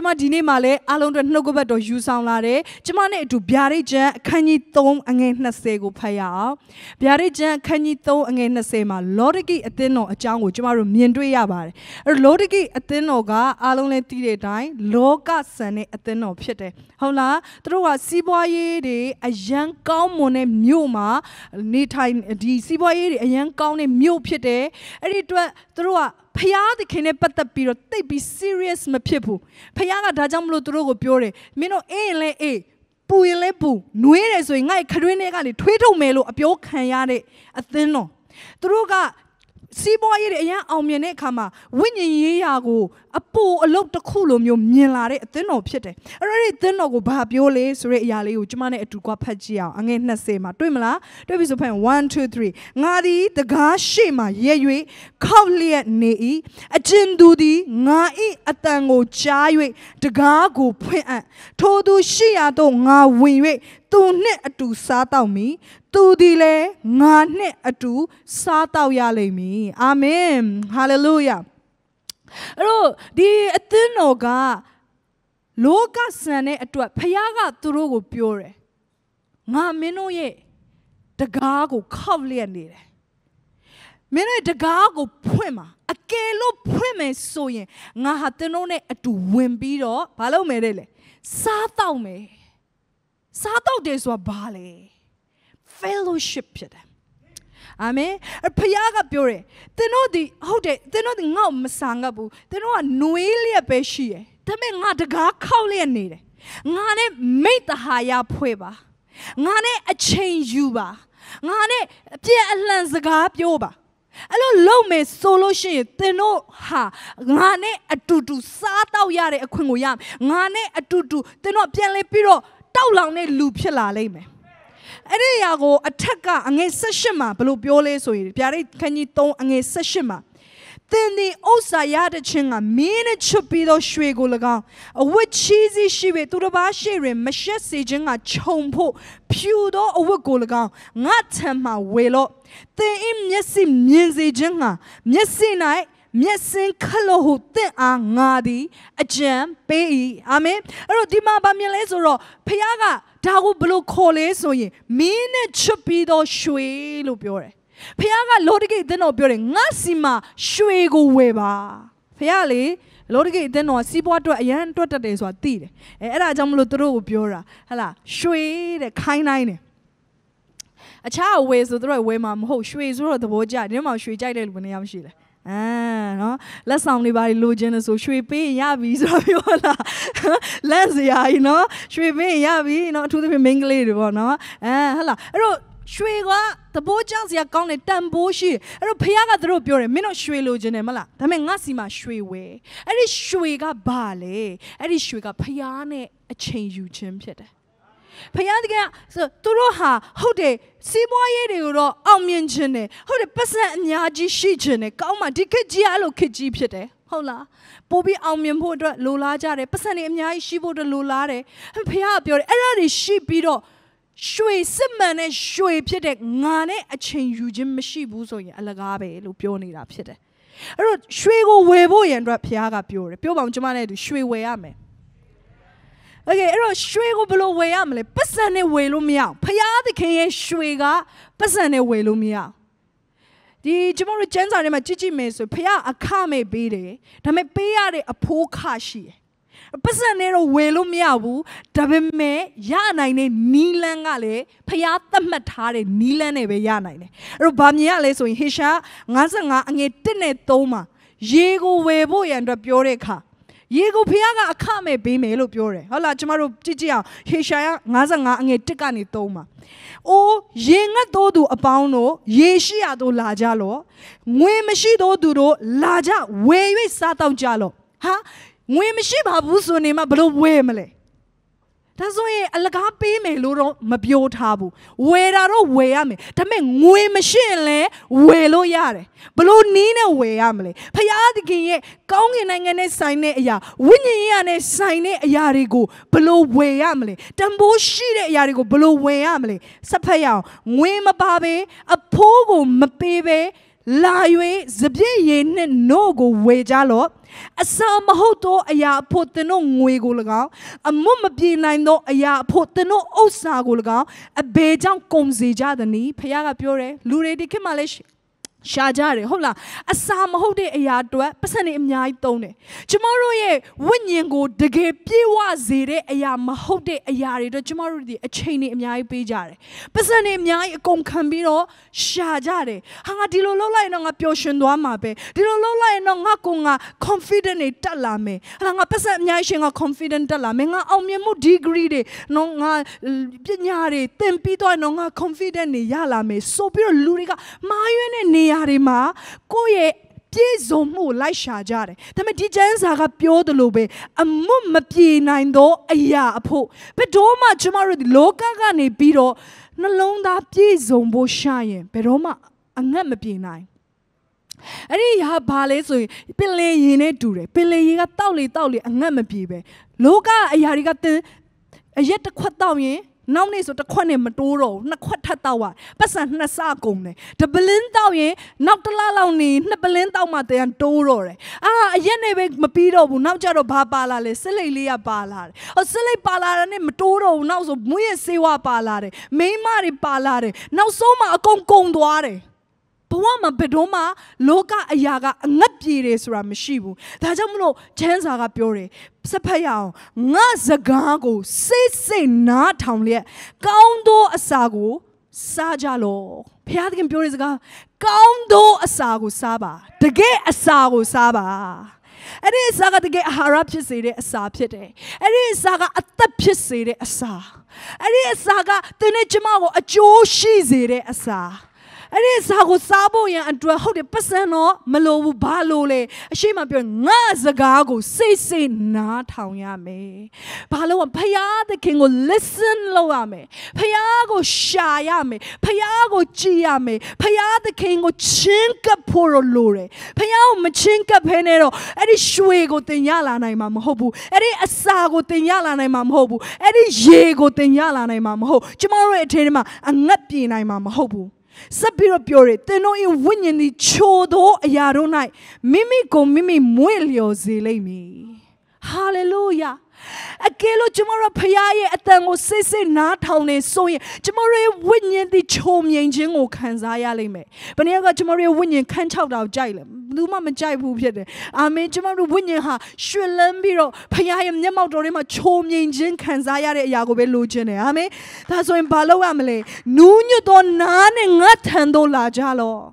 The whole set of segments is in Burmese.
မဒီနေ့မှလည်းအားလုံးတို့နှုတ်ကပတ်တော်ယူဆောင်လာတယ်ကျမနဲ့အတူဗျာဒိတ်ကျမ်းအခန်းကြီး3အငယ်20ကိုဖတ်ရအောင်ဗျာဒိတ်ကျမ်းအခန်းကြီး3အငယ်20မှာလောဒကိအသင်းတော်အကြောင်းကိုကျမတို့မြင်တွေ့ရပါတယ်အဲ့လောဒကိအသင်းတော်ကအားလုံးလည်းသိတဲ့အတိုင်းလောကဆန်တဲ့အသင်းတော်ဖြစ်တယ်ဟုတ်လားသူတို့ကစီးပွားရေးတွေအရန်ကောင်းမွန်တဲ့မြို့မှာနေထိုင်ဒီစီးပွားရေးတွေအရန်ကောင်းတဲ့မြို့ဖြစ်တယ်အဲ့ဒီအတွက်သူတို့ကဖျားသခင်နဲ့ပတ်သက်ပြီးတော့တိတ်ပြီး serious မဖြစ်ဘူးဖျားကဒါကြောင့်မလို့သူတို့ကိုပြောတယ်မင်းတို့အေးရင်လဲအေးပူရင်လဲပူနွေးတယ်ဆိုရင်ငါ့ခရွေးနဲ့ကနေထွေးထုတ်မယ်လို့အပြောခံရတဲ့အသင်းတော်သူတို့ကစီးပွားရေးတွေအရင်အောင်မြင်တဲ့အခါမှာဝိညာဉ်ရေးရာကိုအပူအလုတ်တစ်ခုလိုမျိုးမြင်လာတဲ့အသင်းတော်ဖြစ်တယ်အဲ့တော့ဒီအသင်းတော်ကိုဘာပြောလဲဆိုတဲ့အရာလေးကိုကျမနဲ့အတူကဖတ်ကြည့်အောင်အငယ်20မှာတွေ့မလားတွေ့ပြီဆိုဖတ်1 2 3ငါသည်တကားရှေ့မှာရဲ၍ခောက်လျက်နေ၏အကျဉ်သူသည်ငါ၏အတန်ကိုကြား၍တကားကိုဖွင့်အံ့ထိုသူရှိရာသို့ငါဝင်၍သူနှင့်အတူစားတောက်မည်သူသည်လည်းငါနှင့်အတူစားတောက်ရလိမ့်မည်အာမင်ဟာလေလုယာအဲ့တော့ဒီအသင်းတော်ကလောကဆန်တဲ့အတွက်ဖခင်ကသူတို့ကိုပြောတယ်ငါမင်းတို့ရဲ့တကားကိုခောက်လျက်နေတယ်မင်းတို့ရဲ့တကားကိုဖွင့်ပါအကယ်လို့ဖွင့်မယ်ဆိုရင်ငါဟာသင်တို့နဲ့အတူဝင်ပြီးတော့ဘာလုပ်မယ်လဲစားတောက်မယ်စားတောက်တယ်ဆိုတာဘာလဲ fellowship ဖြစ်တယ်အာမင်ဖခင်ကပြောတယ်သင်တို့ဒီဟုတ်တယ်သင်တို့ဒီငါ့ကိုမဆန်ကဘူးသင်တို့ကနွေးလျက်ပဲရှိတယ်ဒါပေမဲ့ငါတကားခောက်လျက်နေတယ်ငါနဲ့မိတ္တဟာယဖွဲ့ပါငါနဲ့အချိန်ယူပါငါနဲ့အပြည့်အလှန်စကားပြောပါအဲ့လိုလုပ်မယ်ဆိုလို့ရှိရင်သင်တို့ဟာငါနဲ့အတူတူစားတောက်ရတဲ့အခွင့်ကိုရငါနဲ့အတူတူသင်တို့ပြန်လဲပြီးတော့တောက်လောင်တဲ့လူဖြစ်လာလိမ့်မယ်အဲ့ဒီအရာကိုအထက်ကအငယ်18မှာဘယ်လိုပြောလဲဆိုရင်ဗျာဒိတ်ခန်းကြီး3အငယ်18မှာသင်ဒီဥစ္စာရတဲ့ချင်းကမင်းနဲ့ချွတ်ပြီးတော့ရွှေကို၎င်းအဝတ်ချီးစီးရှိပေသူတစ်ပါးရှိရင်မရှက်စေခြင်းကခြုံဖို့ဖြူသောအဝတ်ကို၎င်းငါထံမှာဝေလို့သင်၏မျက်စိမြင်စေခြင်းကမျက်စိ၌မျက်စင်ခလို့ဟုသင်အားငါသည်အကြံပေး၏အာမင်အဲ့တော့ဒီမှာဗာမြင်လဲဆိုတော့ဖခင်ကဒါကိုဘလို့ခေါ်လဲဆိုရင်မင်းနဲ့ချွတ်ပြီးတော့ရွှေလို့ပြောတယ်ဖခင်ကလောဒကိအသင်းတော်ပြောတယ်ငါစီမှာရွှေကိုဝယ်ပါဖခင်လေလောဒကိအသင်းတော်စီးပွားအတွက်အရန်တွတ်တက်တယ်ဆိုတာသိတယ်အဲ့ဒါကြောင့်မလို့သူတို့ကိုပြောတာဟလာရွှေတဲ့ခိုင်းနိုင်တယ်အခြားဝယ်ဆိုသူတို့ဝယ်မှာမဟုတ်ရွှေဆိုတော့သဘောကျတယ်ဒီမှာရွှေကြိုက်တဲ့လူဘယ်နှယောက်ရှိလဲနော်လက်ဆောင်တွေပါလိုချင်တယ်ဆိုရွှေပေးရပြီဆိုတော့ပြောလာလက်စရာကြီးနော်ရွှေပေးရပြီနော်အထူးသဖြင့်မိန်းကလေးတွေပေါ့နော်ဟလာအဲ့တော့ရွှေကသဘောကျစရာကောင်းတယ်တန်ဖိုးရှိအဲ့တော့ဖခင်ကသူတို့ပြောတယ်မင်းတို့ရွှေလိုချင်တယ်မလားဒါပေမဲ့ငါစီမှာရွှေဝယ်အဲ့ဒီရွှေကဘာလဲအဲ့ဒီရွှေကဖခင်နဲ့အချိန်ယူခြင်းဖြစ်တယ်ဖခင်ကသူတို့ဟာဟုတ်တယ်စီးပွားရေးတွေကိုတော့အောင်မြင်ခြင်းတယ်ဟုတ်တယ်ပတ်စံအများကြီးရှိခြင်းတယ်ကောင်းမှဒီခေတ်ကြီးအဲ့လိုခေတ်ကြီးဖြစ်တယ်ဟုတ်လားပို့ပြီးအောင်မြင်ဖို့အတွက်လိုလားကြတယ်ပတ်စံတွေအများကြီးရှိဖို့အတွက်လိုလားတယ်ဖခင်ကပြောတယ်အဲ့ဒါတွေရှိပြီးတော့ရွှေစစ်မှန်တဲ့ရွှေဖြစ်တဲ့ငါနဲ့အချိန်ယူခြင်းမရှိဘူးဆိုရင်အလကားပဲလို့ပြောနေတာဖြစ်တယ်အဲ့တော့ရွှေကိုဝယ်ဖို့ရန်အတွက်ဖခင်ကပြောတယ်ပြောပါဦးကျမနဲ့သူရွှေဝယ်ရမယ်โอเคအဲ့တော့ရွှေကိုဘယ်လိုဝယ်ရမလဲပတ်စံနဲ့ဝယ်လို့မရအောင်ဖခင်သခင်ရဲ့ရွှေကပတ်စံနဲ့ဝယ်လို့မရအောင်ဒီကျမတို့ကျမ်းစာထဲမှာကြည့်မယ်ဆိုဖခင်အခမဲ့ပေးတယ်ဒါပေမဲ့ပေးရတဲ့အဖိုးခရှိတယ်ပတ်စံနဲ့တော့ဝယ်လို့မရဘူးဒါပေမဲ့ရနိုင်တဲ့နီးလန်းကလည်းဖျားသတ်မှတ်ထားတဲ့နီးလန်းနဲ့ပဲရနိုင်တယ်အဲ့တော့ဗာမြင်ရလဲဆိုရင်ဟေရှာ55အငယ်1နဲ့3မှာရေကိုဝယ်ဖို့ရန်အတွက်ပြောတဲ့အခါရေကိုဖျားကအခမဲ့ပေးမယ်လို့ပြောတယ်ဟုတ်လားကျမတို့ကြည့်အောင်ဟေရှာ55အငယ်1ကနေ3မှာအိုးရေငတ်သောသူအပေါင်းတို့ရေရှိရသို့လာကြလော့ငွေမရှိသောသူတို့လာကြဝယ်၍စားတောက်ကြလော့ဟာငွေမရှိပါဘူးဆိုနေမှဘလို့ဝယ်မလဲဒါဆိုရင်အလကားပေးမယ်လို့တော့မပြောထားဘူးဝယ်တာတော့ဝယ်ရမယ်ဒါပေမဲ့ငွေမရှိရင်လည်းဝယ်လို့ရတယ်ဘလို့နီးနဲ့ဝယ်ရမလဲဖခင်သခင်ရဲ့ကောင်းကင်နိုင်ငံနဲ့ဆိုင်တဲ့အရာဝိညာဉ်ရေးနဲ့ဆိုင်တဲ့အရာတွေကိုဘလို့ဝယ်ရမလဲတန်ဖိုးရှိတဲ့အရာတွေကိုဘလို့ဝယ်ရမလဲစဖက်ရအောင်ငွေမပါပဲအဖိုးကိုမပေးပဲ Liwe Zabi Yen no go wejalo. A some hoto a ya put the no wigulaga, a mumma being I know a ya put the no osagulaga, a bejan comzi jadani, Payaga Pure, Lure de Kimalish. Shajare, hola, a sam hode a yard to a person in my tone. Tomorrow, ye, when you go, the gay piwa zere a yam hode a yard, the tomorrow, a chain in my pejare. Person in my concambino, Shajare, Hangadilo Lola and a potion doamape, Dilo Lola and a Hakunga, confident talame, and a person nyashing a confident talame, Omiamo degree, no Pinyare, Tempito and a confident yalame, so pure luriga, my Yarima, Koye, Pizomo, like Shajare. The Medijans are a pure the lobe, a mumma pie nine do, a ya po. But Doma tomorrow the loca gane biro, no londa pizombo shine, Peroma, a number pie nine. Any ha palace, Pele yine dure, Pele yiga tauli, a number pibe. Loca, a yarigate, a yet a quatawe. Now, so the Quane Maturo, Naquatatawa, Passan Nasacone, the Belintao, not the Laloni, the Belintao Mate and Torore. Ah, Yenebe Mapido, Naujaro Papalale, Celelia Palare, or Cele Palare, Maturo, now so Muya Sewa Palare, Maymari Palare, now Soma a Conconduare. Pawama Bedoma, Loka Ayaga, Napires Ramashibu, Tajamuno, Chansaga Pure, Sapayao, Nazagago, say na townly, Gaundo Asago, Sajalo, Piatkin Purizaga, Gaundo Asago Saba, the gay Asago Saba. And it is Saga to get Harapchis a sapite, and it is Saga at the Piside a sa, and it is Saga the Nejamago a Joe Shizide a sa. And it's how Sabo and to a 100% no Malo Balole. She might be Nazagago, say, not how yame. Palo and Paya the king will listen loame. Payago Shayame, Payago Giame, Paya the king will chinka poro lure. Payao machinka penero, Eddie Shuego Tenyala Naimam Hobu, Eddie Asago Tenyala Naimam Hobu, Eddie Jego Tenyala Naimam Ho, Tomorrow at Tenima, and Napi Naimam Hobu. Sapiro Pure, Teno in Winnie Chodo Yaronai, Mimi go Mimi Muelio Zilemi. Hallelujah. A kilo tomorrow payaye at the Mosese not town so tomorrow Winnie the Chom Yanging or Kanzaya Lime. But never got tomorrow Winnie can't out of Jilem. Luma Jaibu Piede. I mean tomorrow Winnie ha, Shulambiro, Payam Yamadorima Chom Yanging Kanzaya Yagobe Lugene. I mean that's when Palo Amele. Nuno don none and not handle la jalo.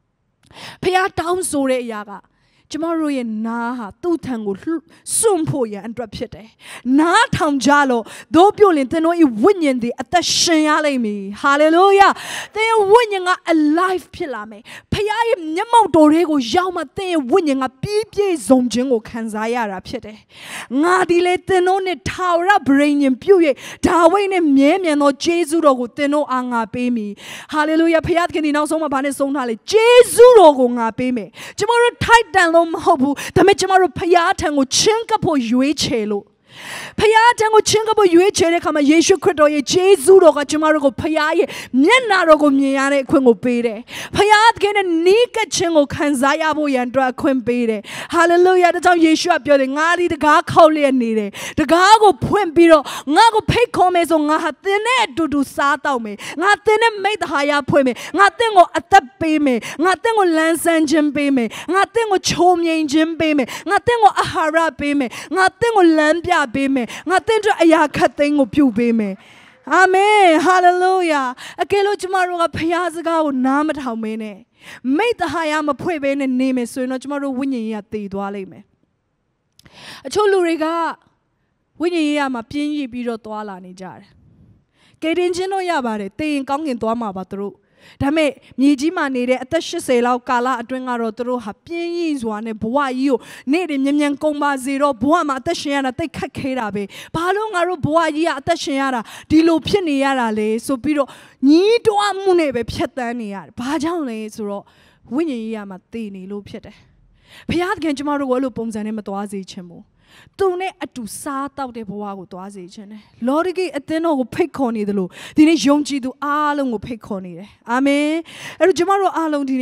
Paya down sore yaga. Tomorrow na two tango soon poya and drop it. Na town jalo, do pulling no winning the at the shayale me. Hallelujah. They are winning a life pilame. Payam Nemo Dorego Jama, they are winning a PPA zonjingo Kanzayara pite. Nadile tenone tower brain and puye, Tawin and Miemian or Jesuro teno anga pay me. Hallelujah. Payatkin in Osoma Banesonale, Jesuro gonga pay me. Tomorrow tight down. Hobu, the Mechamaru Payatan would chink up or Yuechelo. Payatango chingabo yuechere kama Yeshu Kristo ye Jezuro kachimaro payaye nyenaro go miare kwengo pere. Payat gene nika chingo kanzaya bo yandra kwempere. Hallelujah. That's how Yeshu appeared. Ngari the ga kauli nire. The ga go puempiro. Nga go pay comments on nga hatene do sata me. Nga tene made haya pueme. Nga tengo atape me. Nga tengo lansan jembe me. Nga tengo chomye jembe me. Nga tengo ahara pe me. Nga tengo lambia me. Nga tengo ayaka tengo piu me. Amen. Hallelujah. Akelo tomorrow a piazga o namat how many. Made the hayama puebe and name it so no tomorrow winning at the dwale me. A choluriga winning yama pinyi biro toala ni jar. Getting geno yabare, they in kong in Dwama batru. Dame, Mijima needed at the Shesela Kala, Adwinga Rotoro, Happy is one, and Boa you, needed Yam Comba Zero, Boama at the Shiana, take Kakerabe, Palongaro Boa ya at the Shiana, Dilo Pianiara le, so Piro, Ni do Amunebe Pietania, Pajane Zoro, Winnie Yamatini, Lupete. Piat Genjamaro Wallopums and Ematoazi Chemo. Tune at to sat out the Boago to Azage. Lorigi at the no pick on the low. Dine Yonji do Along pick on it. Amen. And Jamaro Along dine.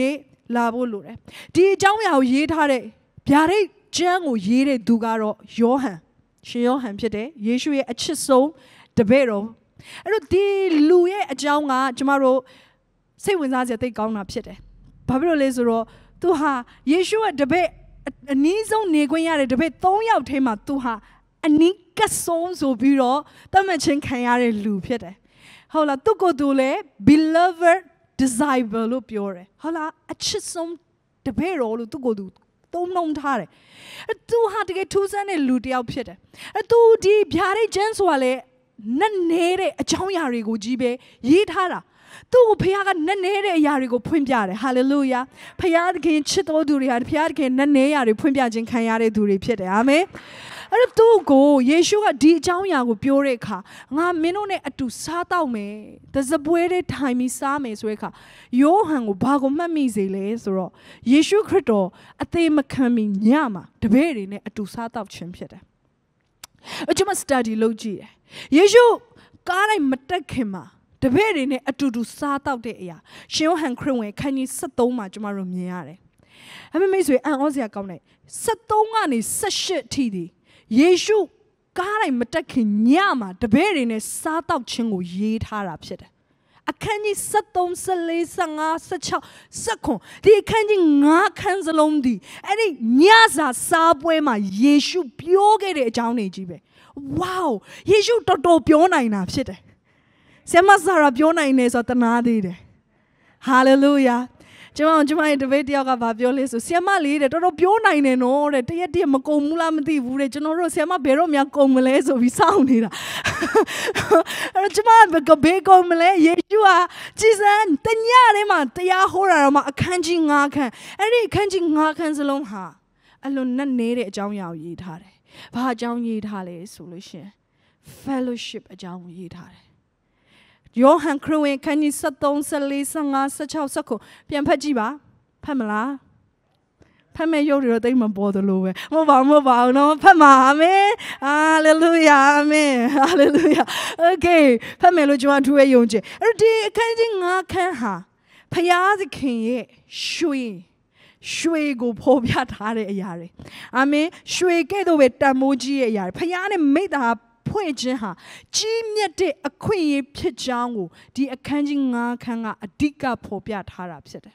လာဖို့လိုတယ်ဒီအကြောင်းအရာကိုရေးထားတဲ့ဗျာဒိတ်ကျမ်းကိုရေးတဲ့သူကတော့ယောဟန်ရှင်ယောဟန်ဖြစ်တယ်ယေရှုရဲ့အချစ်ဆုံးတပည့်တော်အဲ့တော့ဒီလူရဲ့အကြောင်းကကျမတို့စိတ်ဝင်စားစရာသိကောင်းတာဖြစ်တယ်ဘာဖြစ်လို့လဲဆိုတော့သူဟာယေရှုရဲ့တပည့်အနည်းဆုံးနေခွင့်ရတဲ့တပည့်3ယောက်ထဲမှာသူဟာအနီးကပ်ဆုံးဆိုပြီးတော့တတ်မှတ်ခြင်းခံရတဲ့လူဖြစ်တယ်ဟုတ်လားသူကိုယ်သူလည်း beloved disciple လို့ပြောတယ်ဟုတ်လားအချစ်ဆုံးတပည့်တော်လို့သူကိုယ်သူသုံးနှုံထားတယ်သူဟာတကယ်ထူးဆန်းတဲ့လူတစ်ယောက်ဖြစ်တယ်သူဒီဗျာဒိတ်ကျမ်းဆိုတာလေနက်နေတဲ့အကြောင်းအရာတွေကိုကြီးပဲရေးထားတာသူ့ကိုဖခင်ကနက်နေတဲ့အရာတွေကိုဖွင့်ပြတယ်ဟာလေလုယာဖခင်သခင်ချစ်တော်သူတွေဟာဖခင်သခင်နက်နေရာတွေဖွင့်ပြခြင်းခံရတဲ့သူတွေဖြစ်တယ်အာမင်အဲ့တော့သူ့ကိုယေရှုကဒီအကြောင်းအရာကိုပြောတဲ့အခါငါမင်းတို့နဲ့အတူစားတော့မယ်တစပွဲတဲ့ထိုင်ပြီးစားမယ်ဆိုတဲ့အခါယောဟန်ကိုဘာကိုမှတ်မိစေလဲဆိုတော့ယေရှုခရစ်တော်အသေးမခံမီညမှာတပည့်တွေနဲ့အတူစားတော့ခြင်းဖြစ်တယ်ကျွန်မ study လုပ်ကြည့်တယ်ယေရှုကားတိုင်းမတက်ခင်မှာတပည့်တွေနဲ့အတူတူစားတော့တဲ့အရာရှင်ယောဟန်ခရစ်ဝင်ခန်းကြီး73မှာကျွန်မတို့မြင်ရတယ်အမေမိတ်ဆွေအံ့ဩစရာကောင်းတယ်73ကနေ78အထိဒီယေရှုကားတိုင်းမတက်ခင်ညမှာတပည့်တွေနဲ့စားတော့ခြင်းကိုရေးထားတာဖြစ်တယ်အခန်းကြီး73 74 75 16ဒီအခန်းကြီး9ခန်းစလုံးဒီအဲ့ဒီညစာစားပွဲမှာယေရှုပြောခဲ့တဲ့အကြောင်းတွေကြီးပဲဝေါယေရှုတော်တော်ပြောနိုင်တာဖြစ်တယ်ဆရာမဆရာပြောနိုင်နေဆိုတနာသေးတယ်ဟာလေလုယာကျွန်မရဲ့တပည့်တယောက်ကဗာပြောလဲဆိုဆရာမလေးတဲ့တော်တော်ပြောနိုင်တယ်နော်တဲ့တရက်မကုန်ဘူးလားမသိဘူးတဲ့ကျွန်တော်တို့ဆရာမဘယ်တော့မှကုန်မလဲဆိုပြီးစောင့်နေတာအဲ့တော့ကျွန်မဘယ်ကုန်မလဲယေရှုဟာကြည်စံတညထဲမှာတရားဟောတာတော့မှအခန်းကြီး9ခန်းအဲ့ဒီအခန်းကြီး9ခန်းစလုံးဟာအလွန်နဲ့နေတဲ့အကြောင်းအရာကိုရေးထားတယ်ဘာအကြောင်းရေးထားလဲဆိုလို့ရှင် fellowship အကြောင်းကိုရေးထားတယ်ယောဟန်ခရစ်ဝင်ခန်းကြီး73 74 75 16ပြန်ဖတ်ကြည့်ပါဖတ်မလားဖတ်မဲ့ရုပ်တွေတော့တိတ်မပေါ်သလိုပဲမဟုတ်ပါဘူးနော်ဖတ်ပါအာမင်ဟာလေလုယာအာမင်ဟာလေလုယာโอเคဖတ်မယ်လို့ကျွန်တော်ထူးရဲ့ယုံကြည်အဲ့ဒီအခန်းကြီး9ခန်းဟာဖယားသခင်ရဲ့ရွှေကိုဖော်ပြထားတဲ့အရာတွေအာမင်ရွှေကဲ့သို့ပဲတန်မိုးကြီးရဲ့အရာတွေဖယားနဲ့မိတ္တာဖွင့်ခြင်းဟာကြီးမြတ်တဲ့အခွင့်အရေးဖြစ်ကြောင်းကိုဒီအခန်းကြီး9ခန်းကအဓိကဖော်ပြထားတာဖြစ်တယ်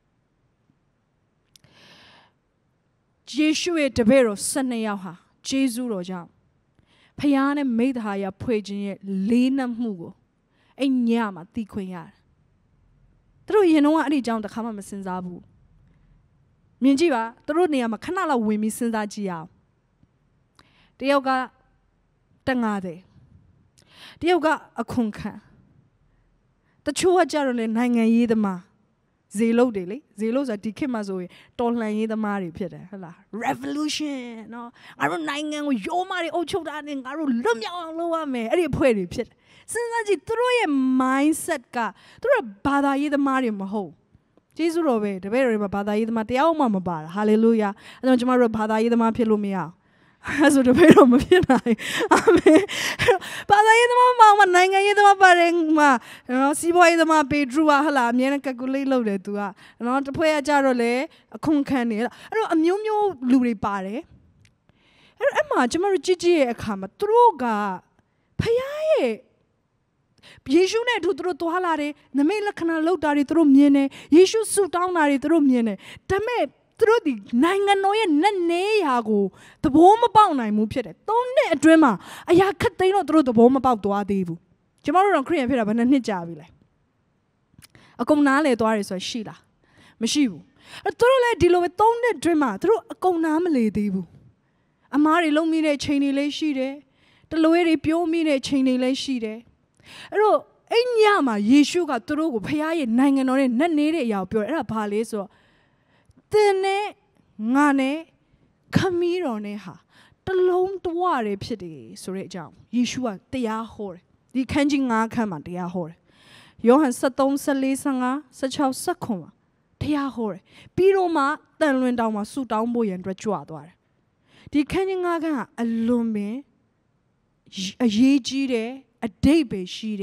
ယေရှုရဲ့တပည့်တော်12ယောက်ဟာဂျေဇုတော်ကြောင့်ဖခင်နဲ့မိသားရဖွဲ့ခြင်းရဲ့လေးနက်မှုကိုအဲ့ညမှာသိခွင့်ရတယ်သူတို့ရင်တော့အဲ့ဒီအကြောင်းတစ်ခါမှမစဉ်းစားဘူးမြင်ကြည့်ပါသူတို့နေရာမှာခဏလောက်ဝင်ပြီးစဉ်းစားကြည့်အောင်တယောက်ကတငါတယ်တယောက်ကအခွန်ခံတချို့ကကြတော့လေနိုင်ငံရေးသမားဇေလုတ်တွေလေဇေလုတ်ဆိုတာဒီခေတ်မှာဆိုရင်တော်လှန်ရေးသမားတွေဖြစ်တယ်ဟုတ်လား revolution နော်ငါတို့နိုင်ငံကိုရိုးမတွေအုပ်ချုပ်တာနဲ့ငါတို့လွတ်မြောက်အောင်လုပ်ရမယ်အဲ့ဒီအဖွဲ့တွေဖြစ်တယ်စဉ်းစားကြည့်သူတို့ရဲ့ mindset ကသူတို့ဘာသာရေးသမားတွေမဟုတ်ကျေးဇူးတော်ပဲတပည့်တော်တွေမှာဘာသာရေးသမားတရားမှမပါတာ hallelujah အဲ့တော့ကျွန်တော်တို့ဘာသာရေးသမားဖြစ်လို့မရအောင်အဲ့ဆိုတပည့်တော်မဖြစ်နိုင်အာမင်ဘာသာရေးသမားမောင်မနိုင်ငံရေးသမားပါတယ်မှာနော်စီးပွားရေးသမားပေထရုဟာဟလာအမြဲတမ်း calculate လုပ်တယ်သူကနော်တစ်ဖွဲ့ကကြတော့လေအခွန်ခံနေအဲ့တော့အမျိုးမျိုးလူတွေပါတယ်အဲ့မှာကျွန်တော်တို့ကြည့်ရဲ့အခါမှာသူတို့ကဖခင်ရဲ့ယေရှုနဲ့သူတို့သွားလာတယ်နမိတ်လက္ခဏာလုပ်တာတွေသူတို့မြင်တယ်ယေရှုဆုတောင်းတာတွေသူတို့မြင်တယ်ဒါပေမဲ့သူတို့ဒီနိုင်ငံတော်ရဲ့နက်နေရာကိုသဘောမပေါက်နိုင်ဘူးဖြစ်တယ်၃နှစ်အတွင်းမှာအရာခက်သိမ်းတော့သူတို့သဘောမပေါက်သွားသေးဘူးကျမတို့တော့ခရစ်ယာန်ဖြစ်တာဘယ်နှစ်ကြာပြီလဲအကုန်နားလေသွားတယ်ဆိုရှိလားမရှိဘူးသူတို့လည်းဒီလိုပဲ၃နှစ်အတွင်းမှာသူတို့အကုန်နားမလေသေးဘူးအမားတွေလုံမိတဲ့ချိန်တွေလည်းရှိတယ်တလွဲတွေပြောမိတဲ့ချိန်တွေလည်းရှိတယ်အဲ့တော့အဲ့ညမှာယေရှုကသူတို့ကိုဖခင်ရဲ့နိုင်ငံတော်နဲ့နက်နေတဲ့အရာကိုပြောတယ်အဲ့ဒါဘာလဲဆိုတော့သင်နဲ့ငါနဲ့ခမီးတော်နဲ့ဟာတလုံးတဝရဲဖြစ်တယ်ဆိုတဲ့အကြောင်းယေရှုကတရားဟောတယ်ဒီခန်းကြီး9ခန်းမှာတရားဟောတယ်ယောဟန်73 74 75 16မှာတရားဟောတယ်ပြီးတော့မှတန်လွင်တောင်မှာဆူတောင်းဖို့ရန်အတွက်ကြွသွားတယ်ဒီခန်းကြီး9ခန်းကအလွန်ပင်အရေးကြီးတယ်အဓိပ္ပာယ်ရှိတယ်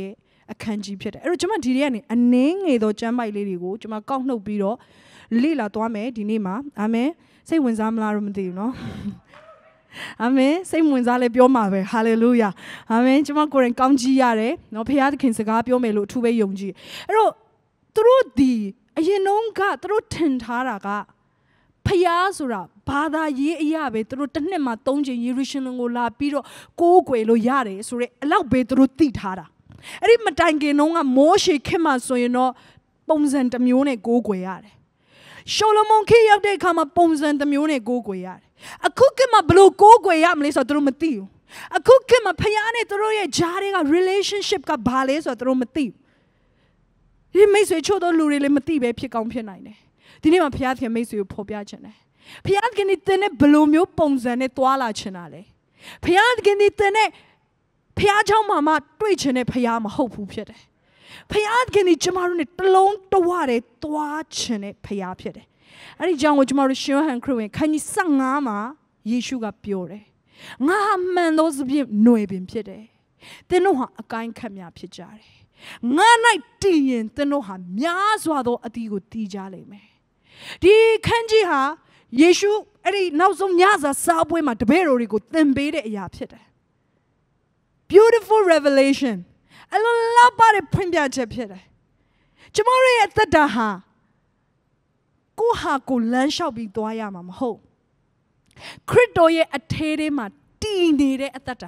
အခန်းကြီးဖြစ်တယ်အဲ့တော့ကျွန်မဒီနေ့ကနေအနည်းငယ်သောကျမ်းပိုက်လေးတွေကိုကျွန်မကောက်နှုတ်ပြီးတော့လေ့လာသွားမယ်ဒီနေ့မှာအာမင်စိတ်ဝင်စားမလားတော့မသိဘူးเนาะအာမင်စိတ်ဝင်စားလဲပြောမှာပဲဟာလေလုယာအာမင်ကျွန်မကိုယ်တိုင်ကောင်းကြီးရတယ်เนาะဖခင်သခင်စကားပြောမယ်လို့အထူးပဲယုံကြည်အဲ့တော့သူတို့ဒီအရင်တုန်းကသူတို့ထင်ထားတာကဖခင်ဆိုတာဘာသာရေးအရာပဲသူတို့တစ်နှစ်မှာ3ချိန်ယေရုရှလင်ကိုလာပြီးတော့ကိုးကွယ်လို့ရတယ်ဆိုရဲအလောက်ပဲသူတို့သိထားတာအဲ့ဒီမတိုင်ခင်တုန်းကမောရှေခေတ်မှာဆိုရင်တော့ပုံစံတစ်မျိုးနဲ့ကိုးကွယ်ရတယ်ရှောလမုန်ခေတ်ရောက်တဲ့အခါမှာပုံစံတစ်မျိုးနဲ့ကိုးကွယ်ရတယ်အခုခေတ်မှာဘယ်လိုကိုးကွယ်ရမလဲဆိုတော့သူတို့မသိဘူးအခုခေတ်မှာဖခင်နဲ့သူတို့ရဲ့ဂျားတွေက relationship ကဘာလဲဆိုတော့သူတို့မသိဘူးဒီမိတ်ဆွေချို့သောလူတွေလည်းမသိပဲဖြစ်ကောင်းဖြစ်နိုင်တယ်ဒီနေ့မှာဖခင်ခင်မိတ်ဆွေကိုဖော်ပြချင်တယ်ဖခင်ခင်ဒီတဲ့ဘယ်လိုမျိုးပုံစံနဲ့တွာလာချင်တာလဲဖခင်ခင်ဒီတဲ့ဖခင်เจ้าမှာမှတွေ့ချင်တဲ့ဖခင်မဟုတ်ဘူးဖြစ်တယ်ဖခင်ခင်ဒီကျမတို့ ਨੇ တလုံးတဝတယ်တွာချင်တဲ့ဖခင်ဖြစ်တယ်အဲ့ဒီကြောင့်ကိုကျမတို့ရှင်ဟန်ခရစ်ဝင်ခန်းကြီး15မှာယေရှုကပြောတယ်ငါဟာမှန်သောစပြည့်ຫນွယ်ပင်ဖြစ်တယ်သင်တို့ဟာအကိုင်းခတ်များဖြစ်ကြတယ်ငါ၌တည်ရင်သင်တို့ဟာများစွာသောအသီးကိုတည်ကြလိမ့်မယ်ဒီခန်းကြီးဟာယေရှုအဲ့ဒီနောက်ဆုံးညစာစားပွဲမှာတပည့်တော်တွေကိုသင်ပေးတဲ့အရာဖြစ်တယ် beautiful revelation အလုံးလောက်ပါတဲ့ဖွင့်ပြချက်ဖြစ်တယ်ကျမတို့ရဲ့အသက်တာဟာကိုဟာကိုလမ်းလျှောက်ပြီးသွားရမှာမဟုတ်ခရစ်တော်ရဲ့အထဲထဲမှာတည်နေတဲ့အသက်တာ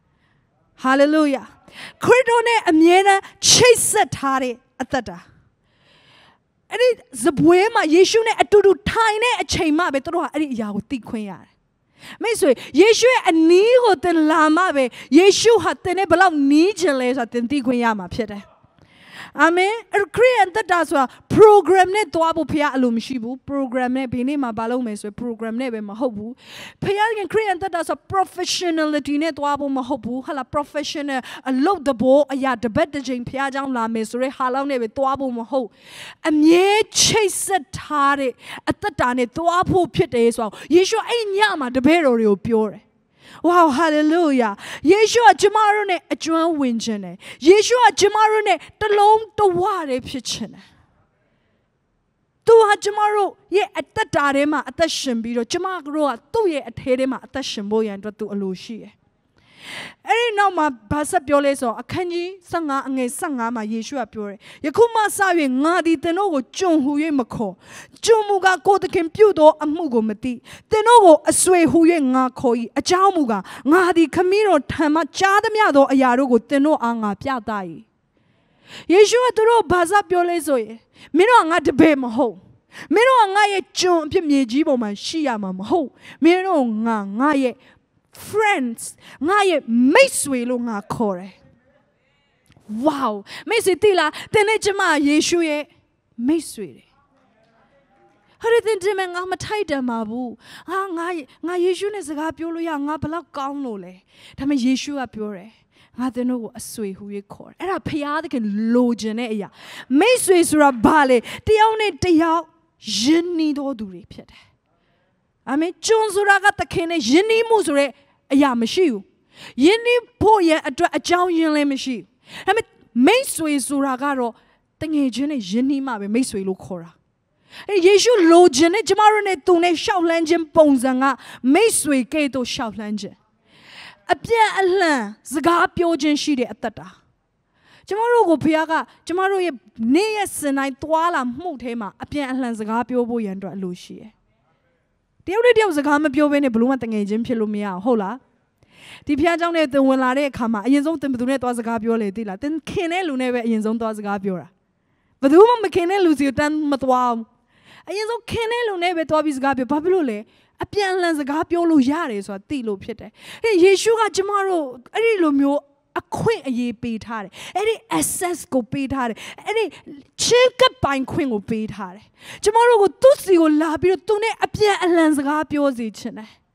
hallelujah ခရစ်တော်နဲ့အမြဲတမ်းချိတ်ဆက်ထားတဲ့အသက်တာအဲ့ဒီဇပွဲမှာယေရှုနဲ့အတူတူထိုင်တဲ့အချိန်မှပဲသူတို့ဟာအဲ့ဒီအရာကိုသိခွင့်ရတယ်မိတ်ဆွေယေရှုရဲ့အနီးကိုသင်လာမှပဲယေရှုဟာသင်နဲ့ဘယ်လောက်နီးချင်လဲဆိုတာသင်သိခွင့်ရမှာဖြစ်တယ်အာမင်ခရစ်ယာန်တက်တာဆိုတာ program နဲ့တွားဖို့ဖခင်အလိုမရှိဘူး program နဲ့ဒီနေ့မှာမလုပ်မယ်ဆိုရင် program နဲ့ပဲမဟုတ်ဘူးဖခင်ခရစ်ယာန်တက်တာဆို professionality နဲ့တွားဖို့မဟုတ်ဘူးဟာလာ professional အလုပ်တဘောအရာတပတ်တစ်ချိန်ဖခင်ကြောင့်လာမယ်ဆိုရဲဟာလောက်နဲ့ပဲတွားဖို့မဟုတ်အမြဲချိတ်ဆက်ထားတဲ့အသက်တာနဲ့တွားဖို့ဖြစ်တယ်ဆိုတော့ယေရှုအဲ့ညမှာတပည့်တော်တွေကိုပြောတယ်Wow, hallelujah. ယေရှုကကျမတို့နဲ့အကျွမ်းဝင်ခြင်းတယ်ယေရှုကကျမတို့နဲ့တလုံးတဝရဲဖြစ်ခြင်းတယ်သူဟာကျမတို့ရဲ့အသက်တာထဲမှာအသက်ရှင်ပြီးတော့ကျမတို့ကသူ့ရဲ့အထဲထဲမှာအသက်ရှင်ဖို့ရန်အတွက်သူအလိုရှိတယ်အဲ့ဒီနောက်မှာဘာဆက်ပြောလဲဆိုတော့အခန်းကြီး15အငယ်15မှာယေရှုကပြောတယ်ယခုမှစ၍ငါသည်သင်တို့ကိုကျွန်ဟူ၍မခေါ်ကျွန်မူကားကိုယ်သခင်ပြုသောအမှုကိုမသိသင်တို့ကိုအဆွေဟူ၍ငါခေါ်၏အကြောင်းမူကားငါသည်ခမည်းတော်ထံမှကြားသမျှသောအရာတို့ကိုသင်တို့အားငါပြသ၏ယေရှုကသူတို့ဘာသာပြောလဲဆိုရင်မင်းတို့ကငါတပည့်မဟုတ်မင်းတို့ကငါရဲ့ကျွန်အဖြစ်မြေကြီးပေါ်မှာရှိရမှာမဟုတ်မင်းတို့ငါရဲ့friends ငါရဲ့မိတ်ဆွေလို့ငါခေါ်တယ် wow မိတ်ဆွေတိလားသင်နဲ့ကျမယေရှုရဲ့မိတ်ဆွေတယ်ဟာရတဲ့တင်မငါမထိုက်တယ်မှာဘူးငါယေရှုနဲ့စကားပြောလို့ရငါဘလောက်ကောင်းလို့လဲဒါပေမဲ့ယေရှုကပြောတယ်ငါသင်တို့ကိုအဆွေဟူ၍ခေါ်တယ်အဲ့ဒါဖခင်သခင်လိုချင်တဲ့အရာမိတ်ဆွေဆိုတာဘာလဲတယောက်နဲ့တယောက်ယဉ်နီးတော်သူတွေဖြစ်တယ်အာမင်ကျွန်းဆိုတာကသခင်နဲ့ယဉ်နီးမှုဆိုတဲ့အရာမရှိဘူးယဉ်နီးဖို့ရအတွက်အကြောင်းရင်းလည်းမရှိဘူးဒါပေမဲ့မိတ်ဆွေဆိုတာကတော့တငယ်ချင်းနဲ့ယဉ်နီးမှပဲမိတ်ဆွေလို့ခေါ်တာအဲ့ယေရှုလိုချင်တဲ့ကျမတို့နဲ့သူနဲ့ရှောက်လှမ်းခြင်းပုံစံကမိတ်ဆွေကဲ့သို့ရှောက်လှမ်းခြင်းအပြည့်အလှန်စကားပြောခြင်းရှိတဲ့အသက်တာကျမတို့ကိုဘုရားကကျမတို့ရဲ့နေ့ရက်စဉ်တိုင်းသွာလာမှုထဲမှာအပြည့်အလှန်စကားပြောဖို့ရန်အတွက်အလိုရှိတယ်တယောက်နဲ့တယောက်စကားမပြောဘဲနဲ့ဘလို့မှတငယ်ချင်းဖြစ်လို့မရအောင်ဟုတ်လားဒီဖျားเจ้าနဲ့သင်ဝင်လာတဲ့အခါမှာအရင်ဆုံးသင်ဘယ်သူနဲ့သွားစကားပြောလဲသိလားသင်ခင်တဲ့လူနဲ့ပဲအရင်ဆုံးသွားစကားပြောတာဘယ်သူမှမခင်တဲ့လူစီကိုတန်းမသွားဘူးအရင်ဆုံးခင်တဲ့လူနဲ့ပဲသွားပြီးစကားပြောဘာဖြစ်လို့လဲအပြန်အလှန်စကားပြောလို့ရတယ်ဆိုတာသိလို့ဖြစ်တယ်အဲယေရှုကကျမတို့အဲ့ဒီလိုမျိုးအခွင့်အရေးပေးထားတယ်အဲ့ဒီ access ကိုပေးထားတယ်အဲ့ဒီချင်းကပ်ပိုင်ခွင့်ကိုပေးထားတယ်ကျမတို့ကိုသူ့စီကိုလာပြီးတော့သူနဲ့အပြန်အလှန်စကားပြောစီချင်တယ်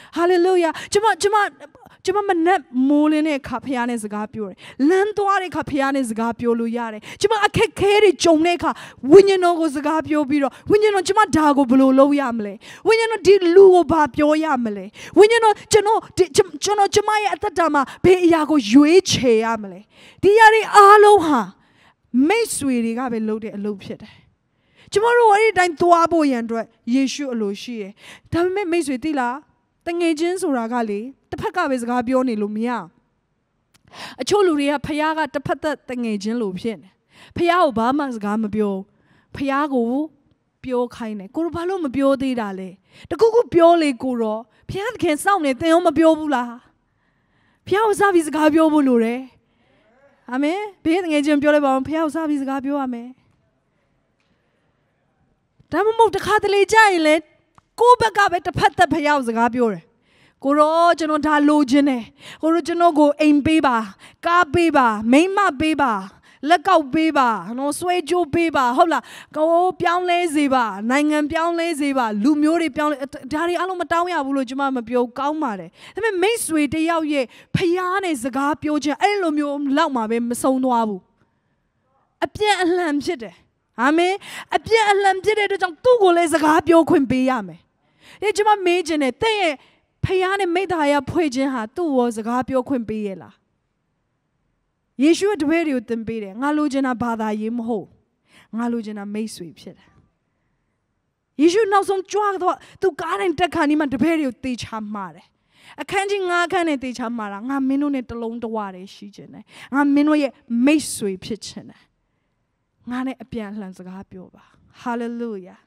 Hallelujah. Chama manat molene kapiane zagapure. Lantuare kapiane zagapio luyare. Chama akekeri jomneka. Winyano go zagapio biro. Winyano chama dago below low yamle. Winyano did luo babio yamle. Winyano jono chamaya at the dama be yago yueche yamle. Diari aloha. May sweetie have a loaded a low pit. Tomorrow, any time to abo yandra, Yeshu aloshi. Tame may sweetila. The agents or Ragali, the Paka is Gabioni Lumia. A Choluria Payaga the Pata the agent Lupin. Paya Obama's Gamabio, Payago, Pio Kine, Kurbalum Bio de Dale. The Kuku Piole Kuro, Pian can sound it, the Omabiobula. Piao Savis Gabio Bulure. Ame, being agent Piolabon, Piao Savis Gabio Ame. Tamamo the Catholic Giant. Go back up at the Pata Payas Gabiore. Goro Jano Dalogene, Original go aim beba, Ga beba, Maima beba, Lackout beba, no sway Joe beba, hola, go pian lazyba, Nangan pian lazyba, Lumuri pian, Dari Alomatawa Bulujama Bio Gaumare. The men may sweet the yao ye, Payanes the Gapioja, Elomium Lama, so noabu. A pian and lamb jitty. Ame, a pian and lamb jitty, don't do as a Gapio quimbiame. Ejima imagine it. They Payane made the higher poison ha two was a Gapio quimbiela. Yeshua dwell you them beating. Nalujana bada yim ho. Nalujana may sweep shit. You should know some drug to God and Takanima to bury you teach Hamare. A canjing I can teach Hamara. I'm minute alone the water she jene. I'm minute may sweep shitchen. Nane a pian lands a Gapioba. Hallelujah.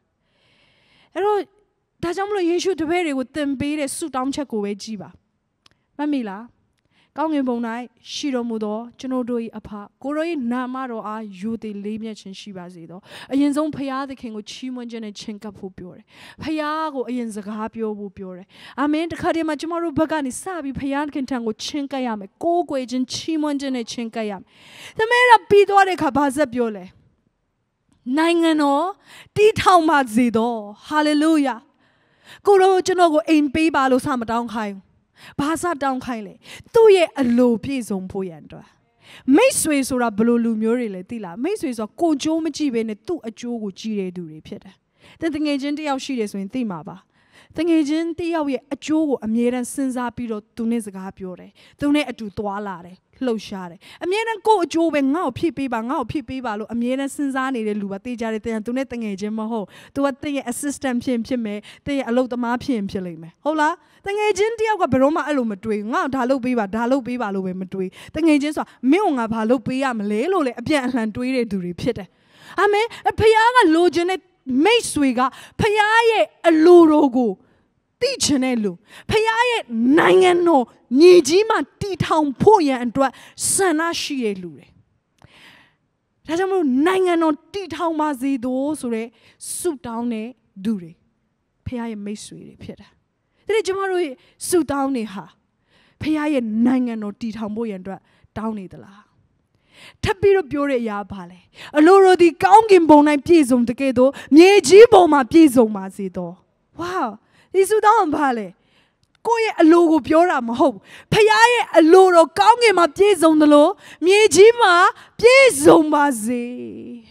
Tajamlo Yeshu to bury with them be a suit down check away jiba. Mamila, Gong Bonai, Shiro Mudo, Janodoi apa, Goroi Namaro are you the Limia and Shibazido. A Yenzon Paya the king of Chimonjan and Chinka Pupure. Payago Yenzagapio Wupure. I mean the Kadima Jamaru Bagani Sabi Payan can tango Chinkayam, go gwage and Chimonjan and Chinkayam. The mera Bidore Kabaza Biole. Nangano, Ditau Mazido, hallelujah. Goro Janogo aim Beba Losama down high. Baza down highly. Do ye a low piece on Poyandra. Maysways or a blue lumurile tila. Maysways or go jo machibe to a jogo gire do repeat. The thing agent out she is when Timaba. The agent a jogo a mere since a piro to Nezapiore. Don't a to toalare. Low share. A mere go job and now pipa, a mere since I need a lubati jarret and to netting agent maho. To what thing a system chimchime, they allow the map him chilling. Hola, the agent of Baroma alumatui, not Dalo Biba Lumatui. The agents are Milna Palopia Malelo, a pian and to repeat. I mean, a piana logenet Mayswiga, Payaye a lurogo. Tichenelu, Payaye Nangano, Nijima Titown Poya and Dra Sanashi Lure. Tajamu Nangano Titown Mazi dosure, suit down a dure. Payaye Mayswi, Peter. The Jamaru suit down a ha. Payaye Nangano Titown Boy and Dra down the la. Tapiro Bure Yabale. A loro di Gongin Bona Pizum the Gedo, Niejiboma Pizum Mazido. Wow. This is down valley. Go a logo pure am hope. Payaye a loro gong my pies on the low. Miejima pies on mazi.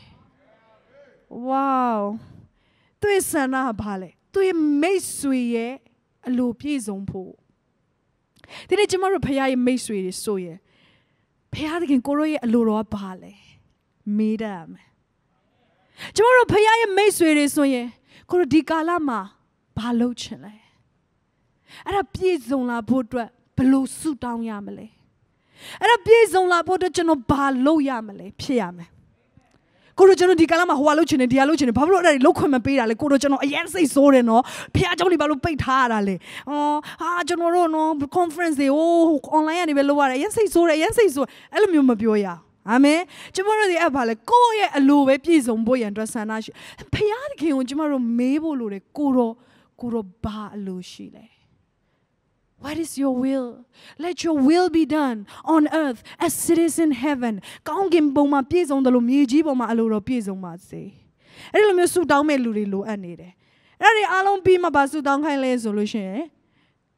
Wow. To a sana valley. To a messuye a low pies on po. Did it tomorrow payaye messuye so ye? Payad can go a loro valley. Madam. Tomorrow payaye messuye so ye. Go di galama. Balochele. At a piece on la potra, below suit down yamale. At a piece on la potra, general balo yamale, piame. Corojano di Calama, Hualochin and Dialochin, Pablo, Locum Pira, like Corojano, yes, I saw it, no, Piajoli Balo Paytarale. Oh, General, no, conference, they all online, yes, I saw it, yes, I saw Elmium Bioya. Amen. Tomorrow the apple, go a low piece on boy and dress and ash. Pianki on tomorrow, Mabel Lure, Kuro ba lushile. What is your will? Let your will be done on earth as it is in heaven. Gongin boma pies on the lumiji boma aluro pies on my say. Elmusu down me lurilu anide. Every alon be my basu down high solution.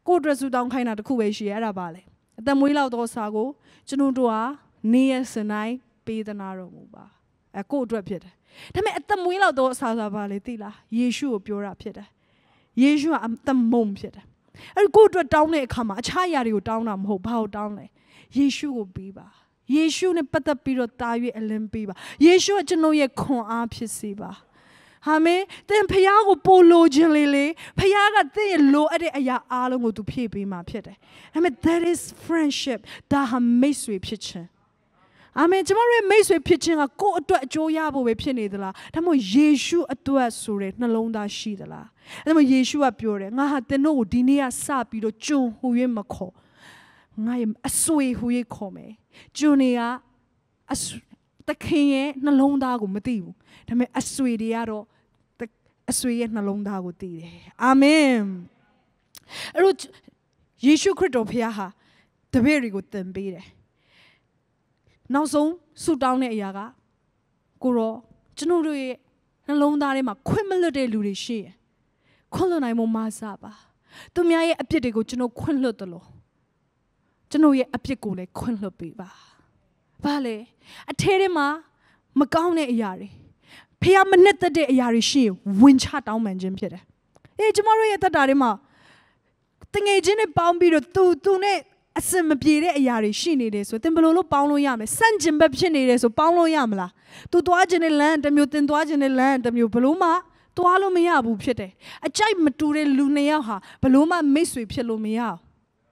ကိုအတွက်ဆူတောင်းခိုင်းတာတစ်ခုပဲရှိရအဲ့ဒါပါလေအသက်မွေးလောက်သောစာကိုကျွန်တော်တို့ဟာနေရစနိုင်ပေးသနာတော်မူပါကိုအတွက်ဖြစ်တယ်ဒါပေမဲ့အသက်မွေးလောက်သောအစာစာပါလေသိလားယေရှုကိုပြောတာဖြစ်တယ်ယေရှုကအသက်မုံဖြစ်တယ်အဲ့ကိုအတွက်တောင်းတဲ့အခါမှာအခြားအရာတွေကိုတောင်းတာမဟုတ်ဘာကိုတောင်းလဲယေရှုကိုပေးပါယေရှုနဲ့ပတ်သက်ပြီးတော့တာ၍အလင်းပေးပါယေရှုကကျွန်တော်ရဲ့ခွန်အားဖြစ်စေပါဟာမင်းသင်ဖခင်ကိုပို့လို့ခြင်းလေဖခင်ကသင်ရဲ့လိုအပ်တဲ့အရာအားလုံးကိုသူဖြည့်ပေးမှာဖြစ်တယ်ဒါပေမဲ့ that is friendship ဒါဟာမိတ်ဆွေဖြစ်ခြင်းအာမင်ကျွန်တော်ရဲ့မိတ်ဆွေဖြစ်ခြင်းကကိုယ့်အတွက်အကျိုးရဖို့ပဲဖြစ်နေသလားဒါမှမဟုတ်ယေရှုအတွက်ဆိုတဲ့နှလုံးသားရှိသလားဒါမှမဟုတ်ယေရှုကပြောတယ်ငါဟာသင်တို့ကိုဒီနေ့ကစပြီးတော့ကျွန်ဟူ၍မခေါ်ငါရဲ့အဆွေဟူ၍ခေါ်မယ်ကျွန်နေကသခင်ရဲ့နှလုံးသားကိုမသိဘူးဒါပေမဲ့အဆွေတွေကတော့အဆွေရဲ့နှလုံးသားကိုသိတယ်အာမင်အဲ့တော့ယေရှုခရစ်တော်ဖခင်ဟာတပည့်တွေကိုသင်ပေးတယ်နောက်ဆုံးဆုတောင်းတဲ့အရာကကိုရောကျွန်တော်တို့ရဲ့နှလုံးသားထဲမှာခွင့်မလွတ်တဲ့လူတွေရှိရင်ခွင့်လွတ်နိုင်မှုမဆပါသူများရဲ့အပြစ်တွေကိုကျွန်တော်ခွင့်လွတ်တယ်လို့ကျွန်တော်ရဲ့အပြစ်ကိုလည်းခွင့်လွတ်ပေးပါဘာလဲအထဲထဲမှာမကောင်းတဲ့အရာတွေဖះမနဲ့တက်တဲ့အရာတွေရှိရင်ဝင်ချတောင်းပန်ခြင်းဖြစ်တယ်ကျွန်တော်တို့ရဲ့တက်တာတွေမှာတငယ်ချင်းတွေပေါင်းပြီးတော့သူနဲ့အစင်မပြေတဲ့အရာတွေရှိနေတယ်ဆိုသင်ဘယ်လိုလုပ်ပေါင်းလို့ရမလဲစန့်ကျင်ဘက်ဖြစ်နေတယ်ဆိုပေါင်းလို့ရမလားသူသွားခြင်းနဲ့လမ်းတစ်မျိုးသင်သွားခြင်းနဲ့လမ်းတစ်မျိုးဘယ်လိုမှသွားလို့မရဘူးဖြစ်တယ်အကြိုက်မတူတဲ့လူနှစ်ယောက်ဟာဘယ်လိုမှမိတ်ဆွေဖြစ်လို့မရဘူး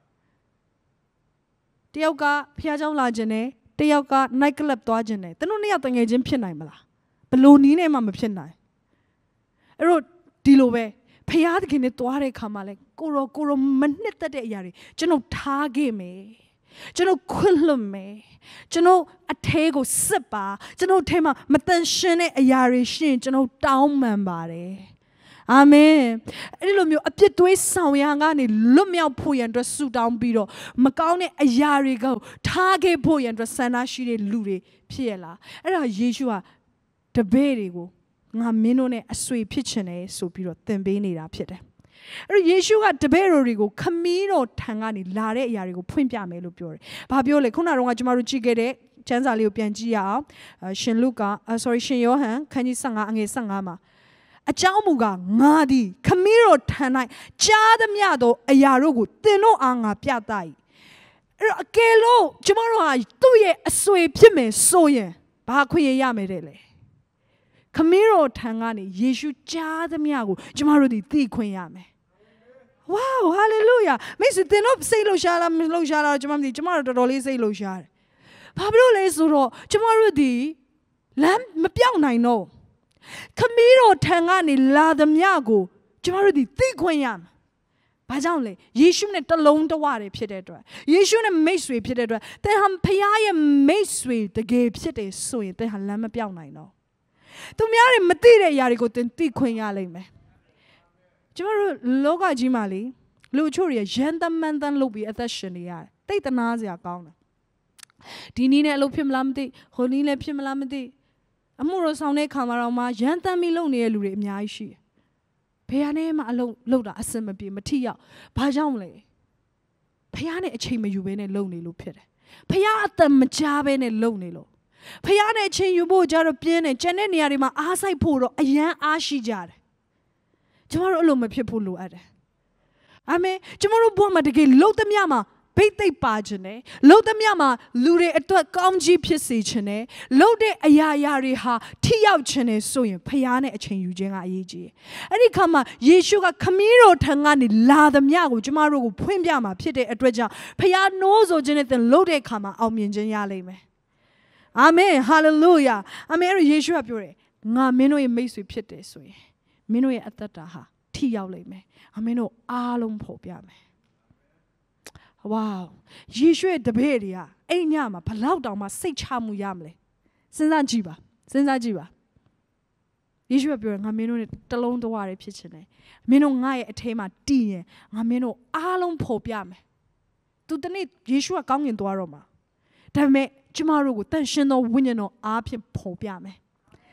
တယောက်ကဖះเจ้าလာခြင်းနဲ့တယောက်က night club သွားခြင်းနဲ့သူတို့နှစ်ယောက်တငယ်ချင်းဖြစ်နိုင်မလားဘယ်လိုနည်းနဲ့မှမဖြစ်နိုင်အဲ့တော့ဒီလိုပဲဖះသခင်နဲ့တွားတဲ့ခါမှာလဲကိုရောမနှစ်သက်တဲ့အရာတွေကျွန်တော်ထားခဲ့မယ်ကျွန်တော်ခွင့်လွှတ်မယ်ကျွန်တော်အထဲကိုစစ်ပါကျွန်တော်အထဲမှာမတန်ရှင်းတဲ့အရာတွေရှိရင်ကျွန်တော်တောင်းပန်ပါတယ်အာမင်အဲ့ဒီလိုမျိုးအပြစ်သွေးဆောင်ရကနေလွတ်မြောက်ဖို့ရန်အတွက်ဆုတောင်းပြီးတော့မကောင်းတဲ့အရာတွေကိုထားခဲ့ဖို့ရန်အတွက်ဆန္ဒရှိတဲ့လူတွေဖြစ်ရလားအဲ့ဒါယေရှုကတပည့်တွေကိုငါမင်းတို့နဲ့အဆွေဖြစ်ချင်တယ်ဆိုပြီးတော့သင်ပေးနေတာဖြစ်တယ်အဲ့ယေရှုကတပည့်တော်တွေကိုခမည်းတော်ထံကနေလာတဲ့အရာတွေကိုဖွင့်ပြမယ်လို့ပြောတယ်။ဘာပြောလဲခုနကတော့ကျွန်တော်တို့ကြည့်ခဲ့တဲ့ကျမ်းစာလေးကိုပြန်ကြည့်ရအောင်။ရှင်ယောဟန်ခန်းကြီး15အငယ်15မှာအကြောင်းမူကားငါသည်ခမည်းတော်ထံ၌ကြားသမျှသောအရာတို့ကိုသင်တို့အားငါပြသ၏။အဲ့တော့အကယ်လို့ကျွန်တော်တို့ဟာသူ့ရဲ့အဆွေဖြစ်မယ်ဆိုရင်ဘာခွင့်ရမယ်တဲ့လေ။ခမည်းတော်ထံကနေယေရှုကြားသမျှကိုကျွန်တော်တို့သိခွင့်ရမယ်။ Wow, hallelujah. မိတ်ဆွေသင်တို့စိတ်လှုပ်ရှားလားမလှုပ်ရှားလားကျွန်မမသိကျွန်မတို့တော်တော်လေးစိတ်လှုပ်ရှားတယ်။ဘာဖြစ်လို့လဲဆိုတော့ကျွန်မတို့ဒီလမ်းမပြောင်းနိုင်တော့ခမည်းတော်ထံကနေလာသမျှကိုကျွန်မတို့ဒီသိခွင့်ရမယ်။ဘာကြောင့်လဲယေရှုနဲ့တလုံးတဝတယ်ဖြစ်တဲ့အတွက်ယေရှုနဲ့မိတ်ဆွေဖြစ်တဲ့အတွက်သင်ဟာဖခင်ရဲ့မိတ်ဆွေတကယ်ဖြစ်တယ်ဆိုရင်သင်ဟာလမ်းမပြောင်းနိုင်တော့။သူများတွေမသိတဲ့အရာတွေကိုသင်သိခွင့်ရလိမ့်မယ်။ကျွန်တော်တို့လောကကြီးမှာလေလူချို့တွေရန်တမန်တန်လုပ်ပြီးအသက်ရှင်နေရတယ်တိတ်တနာစရာကောင်းတယ်ဒီနည်းနဲ့အလုပ်ဖြစ်မလားမသိဟိုနည်းလည်းဖြစ်မလားမသိအမှုတော်ဆောင်တဲ့ခါမှာတော့မှရန်တမ်းပြီးလုပ်နေတဲ့လူတွေအများကြီးရှိတယ်ဘယ်ကနေမှအလုပ်လုပ်တာအဆင်မပြေမထိရောက်ဘာကြောင့်လဲဖခင်နဲ့အချိန်မယူဘဲနဲ့လုပ်နေလို့ဖြစ်တယ်ဖခင်အသက်မကြားဘဲနဲ့လုပ်နေလို့ဖခင်နဲ့အချိန်ယူဖို့ကြတော့ပြင်းတယ်ကျန်တဲ့နေရာတွေမှာအားစိုက်ဖို့တော့အရန်အားရှိကြတယ်ကျွန်တော်တို့အလိုမဖြစ်ဖို့လိုအပ်တယ်အာမင်ကျွန်တော်တို့ဘုရားမှာတကယ်လှုပ်သမျှမှာဘိတ်သိပ်ပါခြင်းနဲ့လှုပ်သမျှမှာလူတွေအတွက်ကောင်းကြီးဖြစ်စေခြင်းနဲ့လှုပ်တဲ့အရာတွေဟာထိရောက်ခြင်းနဲ့ဆိုရင်ဖခင်နဲ့အချိန်ယူခြင်းကအရေးကြီးတယ်အဲ့ဒီခါမှာယေရှုကခမည်းတော်ထံကနေလာသမျှကိုကျွန်တော်တို့ကိုဖွင့်ပြမှာဖြစ်တဲ့အတွက်ကြောင့်ဖခင်နိုးဆိုခြင်းနဲ့သင်လှုပ်တဲ့ခါမှာအောင်မြင်ခြင်းရလိမ့်မယ်အာမင်ဟာလေလုယာအာမင်ယေရှုကပြောတယ်ငါမင်းတို့ရဲ့မိတ်ဆွေဖြစ်တယ်ဆိုရင်မင်းတို့ရဲ့အသက်တာဟာထိရောက်လိမ့်မယ်အမင်းတို့အားလုံးဖော်ပြမယ်ဝေါယေရှုရဲ့တပည့်တွေကအဲ့ညမှာဘလောက်တောင်မှစိတ်ချမှုရမလဲစဉ်းစားကြည့်ပါယေရှုကပြောတယ်ငါမင်းတို့နဲ့တလုံးတဝရဖြစ်ချင်တယ်မင်းတို့ငါရဲ့အထဲမှာတည်ရင်ငါမင်းတို့အားလုံးဖော်ပြမယ်သူတနေ့ယေရှုကကောင်းကင်သွားတော့မှာဒါပေမဲ့ကျမတို့ကိုတန်ရှင်သောဝိညာဉ်တော်အားဖြင့်ဖော်ပြမယ်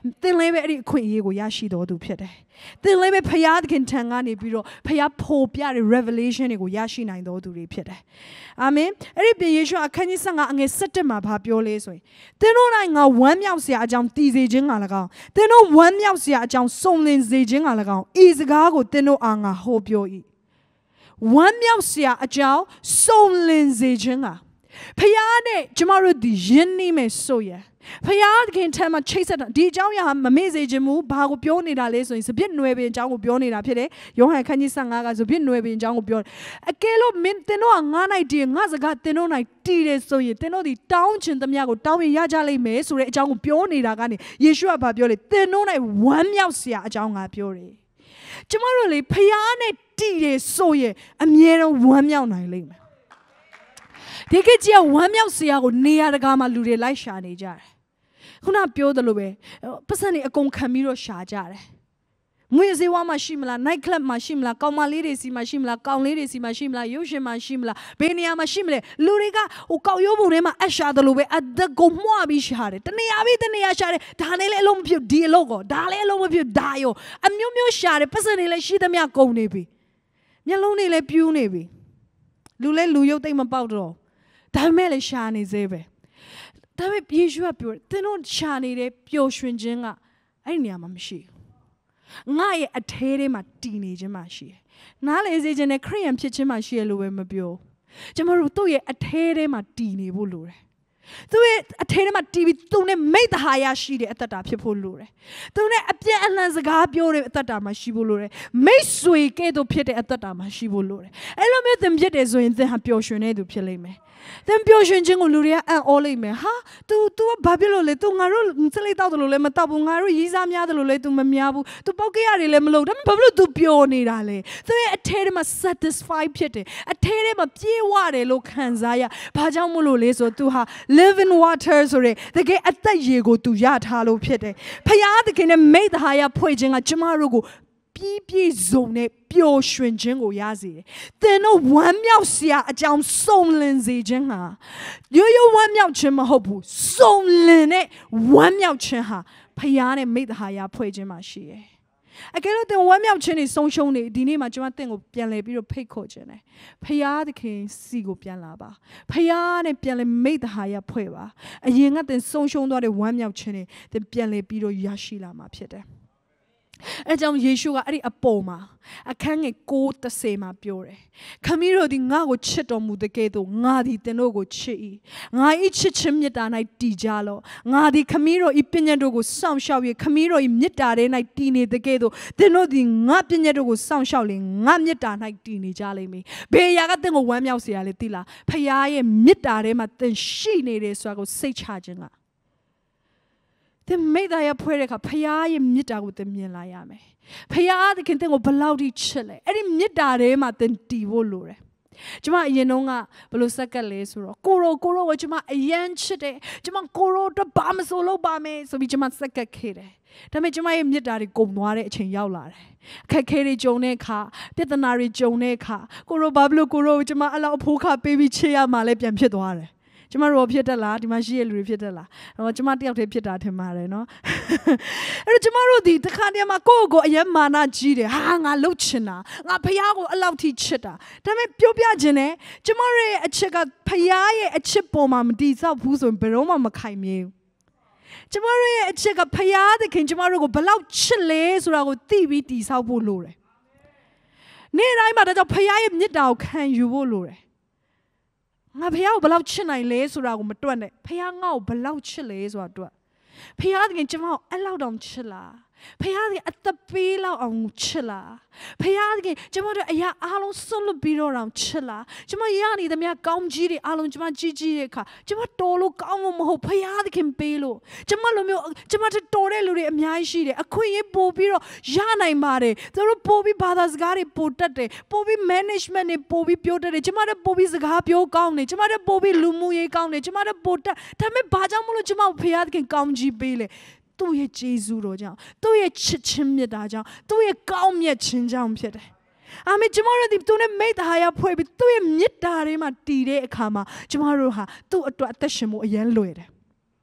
တင်းလေးပဲအဲ့ဒီအခွင့်အရေးကိုရရှိတော်သူဖြစ်တယ်တင်းလေးပဲဖယားသခင်ထံကနေပြီးတော့ဖယားဖော်ပြတဲ့ revelation တွေကိုရရှိနိုင်တော်သူတွေဖြစ်တယ်အာမင်အဲ့ဒီပြင်ယေရှုအခန်းကြီး15အငယ်17မှာဘာပြောလဲဆိုရင်တင်းတို့၌ငါဝမ်းမြောက်စရာအကြောင်းတည်စေခြင်းက၎င်းတင်းတို့ဝမ်းမြောက်စရာအကြောင်းစုံလင်စေခြင်းက၎င်းဤစကားကိုတင်းတို့အားငါဟောပြော၏ဝမ်းမြောက်စရာအကြောင်းစုံလင်စေခြင်းကဖယားနဲ့ကျမတို့ဒီယဉ်နေမယ်ဆိုရင်ဖယားခင်ထံမှာချိတ်ဆက်တာဒီအကြောင်းအရာမမေ့စေခြင်းမူဘာကိုပြောနေတာလဲဆိုရင်စပြစ်နွယ်ပင်အကြောင်းကိုပြောနေတာဖြစ်တယ်ယောဟန်ခန်းကြီး15ကစပြစ်နွယ်ပင်အကြောင်းကိုပြောအကယ်လို့မင်းတင်တို့ကငါ၌တည်ငါစကားတင်တို့၌တည်တယ်ဆိုရင်တင်တို့ဒီတောင်းချင်သမျှကိုတောင်းရင်ရကြလိမ့်မယ်ဆိုတဲ့အကြောင်းကိုပြောနေတာကနေယေရှုကဘာပြောလဲတင်တို့၌ဝမ်းမြောက်စရာအကြောင်းငါပြောတယ်ကျမတို့လေဖယားနဲ့တည်တယ်ဆိုရင်အမြဲတမ်းဝမ်းမြောက်နိုင်လိမ့်မယ်ဒီကကြီးကဝမ်းမြောက်စရာကိုနေရာတကာမှာလူတွေလိုက်ရှာနေကြတယ်ခုနပြောသလိုပဲပတ်စံတွေအကုန်ခံပြီးတော့ရှာကြတယ်ငွေစည်းဝါးမှာရှိမလား night club မှာရှိမလားကောင်မလေးတွေစီမှာရှိမလားကောင်လေးတွေစီမှာရှိမလားရုပ်ရှင်မှာရှိမလားဘယ်နေရာမှာရှိမလဲလူတွေကဟိုကောက်ရိုးပုံထဲမှာအရှာတယ်လို့ပဲအသက်ကိုမှွားပြီးရှာတယ်တနေရာပြီးတနေရာရှာတယ်ဒါနဲ့လည်းအလုံးမဖြစ်ဒီအလုံးကောဒါလည်းအလုံးမဖြစ်ဒါရောအမျိုးမျိုးရှာတယ်ပတ်စံတွေလည်းရှိသမျှကုန်နေပြီမျက်လုံးတွေလည်းပြူးနေပြီလူလည်းလူရုပ်သိမ့်မပေါက်တော့ဒါပေမဲ့လည်းရှာနေသေးပဲဒါပေမဲ့ယေရှုကပြောတယ်သင်တို့ရှာနေတဲ့ပျော်ရွှင်ခြင်းကအဲ့ဒီနေရာမှာမရှိဘူးငါရဲ့အထဲထဲမှာတည်နေခြင်းမှရှိတယ်နားလေစေခြင်းနဲ့ခရိယန်ဖြစ်ခြင်းမှရှိရလို့ပဲမပြောကျမတို့သူ့ရဲ့အထဲထဲမှာတည်နေဖို့လိုတယ်သူရဲ့အထဲထဲမှာတည်ပြီးသူနဲ့မိတ္တဟာရရှိတဲ့အတ္တတာဖြစ်ဖို့လိုတယ်သူနဲ့အပြည့်အလှန်စကားပြောတဲ့အတ္တတာမှရှိဖို့လိုတယ်မိတ်ဆွေကဲ့သို့ဖြစ်တဲ့အတ္တတာမှရှိဖို့လိုတယ်အဲ့လိုမျိုးသင်ဖြစ်တယ်ဆိုရင်သင်ဟာပျော်ရွှင်နေသူဖြစ်လိမ့်မယ်သင်ပျော်ရွှင်ခြင်းကိုလူတွေကအံ့ဩလိမ့်မယ်ဟာ तू ကဘာဖြစ်လို့လဲ तू ငါတို့စလိတ်တောက်တယ်လို့လည်းမတောက်ဘူးငါတို့ရီးစားများတယ်လို့လည်း तू မများဘူး तू ပေါက်ကြရတယ်လည်းမလုပ်ဒါပေမဲ့ဘာဖြစ်လို့ तू ပျော်နေတာလဲသူရဲ့အထဲထဲမှာ satisfy ဖြစ်တယ်အထဲထဲမှာပြေဝတယ်လို့ခံစားရဘာကြောင့်မလို့လဲဆို तू ဟာ living water ဆိုတဲ့တကယ်အသက်ရေကို तू ရထားလို့ဖြစ်တယ်ဖယားသခင်နဲ့မိတ္တဟာယဖွဲ့ခြင်းကကျမတို့ကိုပြည့်စုံတဲ့ပျော်ရွှင်ခြင်းကိုရစေတယ်။သင်တို့ဝမ်းမြောက်စရာအကြောင်းစုံလင်စေခြင်းဟာရိုးရိုးဝမ်းမြောက်ခြင်းမဟုတ်ဘူး။စုံလင်တဲ့ဝမ်းမြောက်ခြင်းဟာဖယားနဲ့မိတ္တဟာယဖွဲ့ခြင်းမှာရှိတယ်။အကယ်လို့သင်ဝမ်းမြောက်ခြင်းတွေဆုံးရှုံးနေဒီနေ့မှာကျွန်မသင်ကိုပြန်လဲပြီးတော့ဖိတ်ခေါ်ခြင်းတယ်။ဖယားသခင်စီကိုပြန်လာပါ။ဖယားနဲ့ပြန်လဲမိတ္တဟာယဖွဲ့ပါ။အရင်ကသင်ဆုံးရှုံးသွားတဲ့ဝမ်းမြောက်ခြင်းတွေသင်ပြန်လဲပြီးတော့ရရှိလာမှာဖြစ်တယ်။အဲကြောင့်ယေရှုကအဲ့ဒီအပေါ်မှာအခန်းငယ်9:30မှာပြောတယ်ခမည်းတော်သည်ငါ့ကိုချစ်တော်မူတဲ့ကဲ့သို့ငါသည်သင်တို့ကိုချစ်၏ငါ၏ချစ်ခြင်းမေတ္တာ၌တည်ကြလော့ငါသည်ခမည်းတော်၏ပညတ်တို့ကိုစောင့်ရှောက်၍ခမည်းတော်၏မေတ္တာထဲ၌တည်နေတဲ့ကဲ့သို့သင်တို့သည်ငါပညတ်တို့ကိုစောင့်ရှောက်လင်ငါမေတ္တာ၌တည်နေကြလိမ့်မည်ဘယ်အရာကသင်ကိုဝမ်းမြောက်စေရလဲသိလားဖခင်ရဲ့မေတ္တာထဲမှာသင်ရှိနေတယ်ဆိုတာကိုစိတ်ချခြင်းကသင်မိတ္တရာဖွဲ့တဲ့အခါဖခင်ရဲ့မေတ္တာကိုသင်မြင်လာရမယ်ဖခင်သခင်သင်ကိုဘယ်လောက်ထိချစ်လဲအဲ့ဒီမေတ္တာထဲမှာသင်တည်ဖို့လိုတယ်ကျမအရင်တုန်းကဘယ်လိုစက္ကပ်လဲဆိုတော့ကိုရောကိုကျမအယမ်းချစ်တယ်ကျမကိုရောတော့ဘာမဆိုလုပ်ပါမယ်ဆိုပြီးကျမစက္ကပ်ခဲ့တယ်ဒါပေမဲ့ကျမရဲ့မေတ္တာတွေကုန်သွားတဲ့အချိန်ရောက်လာတယ်အခက်ခဲတွေကြုံတဲ့အခါပြဿနာတွေကြုံတဲ့အခါကိုရောဘာလို့ကိုရောကျမအဲ့လောက်အဖိုးခပေးပြီးချေရမှလည်းပြန်ဖြစ်သွားတယ်ကျမတို့ဖြစ်တတ်လားဒီမှာရှိရလူတွေဖြစ်တတ်လားတော့ကျမတယောက်တည်းဖြစ်တာထင်ပါတယ်နော်အဲ့တော့ကျမတို့ဒီတစ်ခါတည်းမှာကိုယ့်ကိုအယံမာနကြီးတယ်ဟာငါလှုပ်ချင်တာငါဖခင်ကိုအလောက်ထိချစ်တာဒါပေမဲ့ပြောပြခြင်းနဲ့ကျမတို့ရဲ့အချစ်ကဖခင်ရဲ့အချစ်ပေါ်မှာမတည်ဆောက်ဘူးဆိုရင်ဘယ်တော့မှမခိုင်မြဲဘူးကျမတို့ရဲ့အချစ်ကဖခင်သခင်ကျမတို့ကိုဘယ်လောက်ချစ်လဲဆိုတာကိုသိပြီးတည်ဆောက်ဖို့လိုတယ်နေ့တိုင်းမှာဒါကြောင့်ဖခင်ရဲ့မေတ္တာကိုခံယူဖို့လိုတယ်ငါဖခင်ကိုဘယ်လောက်ချစ်နိုင်လဲဆိုတာကိုမတွက်နဲ့ဖခင်ငါ့ကိုဘယ်လောက်ချစ်လဲဆိုတာတွက်ဖခင်ကကျမကိုအဲ့လောက်တောင်ချစ်လားဖခင်ကအသက်ပေးလောက်အောင်ချစ်လားဖခင်ကကျမတို့အရာအားလုံးဆွလွတ်ပြီးတော့ချစ်လားကျမရနေသမျှကောင်းကြီးတွေအားလုံးကျမကြီးတဲ့အခါကျမတော်လို့ကောင်းလို့မဟုတ်ဖခင်ပေးလို့ကျမလိုမျိုးကျမတို့တော်တဲ့လူတွေအများကြီးရှိတယ်အခွင့်အရေးပို့ပြီးတော့ရနိုင်ပါတယ်သူတို့ပို့ပြီးဘာသာစကားတွေပို့တတ်တယ်ပို့ပြီး management တွေပို့ပြီးပြောတတ်တယ်ကျမတို့ပို့ပြီးစကားပြောကောင်းတယ်ကျမတို့ပို့ပြီးလူမှုရေးကောင်းတယ်ကျမတို့ပို့တတ်ဒါပေမဲ့ဘာကြောင့်မလို့ကျမဖခင်ကောင်းကြီးပေးလဲသူ့ရဲ့ဂျေဇုတော်ကြောင့်သူ့ရဲ့ချစ်ခြင်းမြတ်တာကြောင့်သူ့ရဲ့ကောင်းမြတ်ခြင်းကြောင့်ဖြစ်တယ်။အာမင်ကျမတို့ဒီသူနဲ့မိတ္တဟာယဖွဲ့ပြီးသူ့ရဲ့မြတ်တာတွေမှာတည်တဲ့အခါမှာကျမတို့ဟာသူ့အတွက်အသက်ရှင်ဖို့အရန်လွယ်တယ်။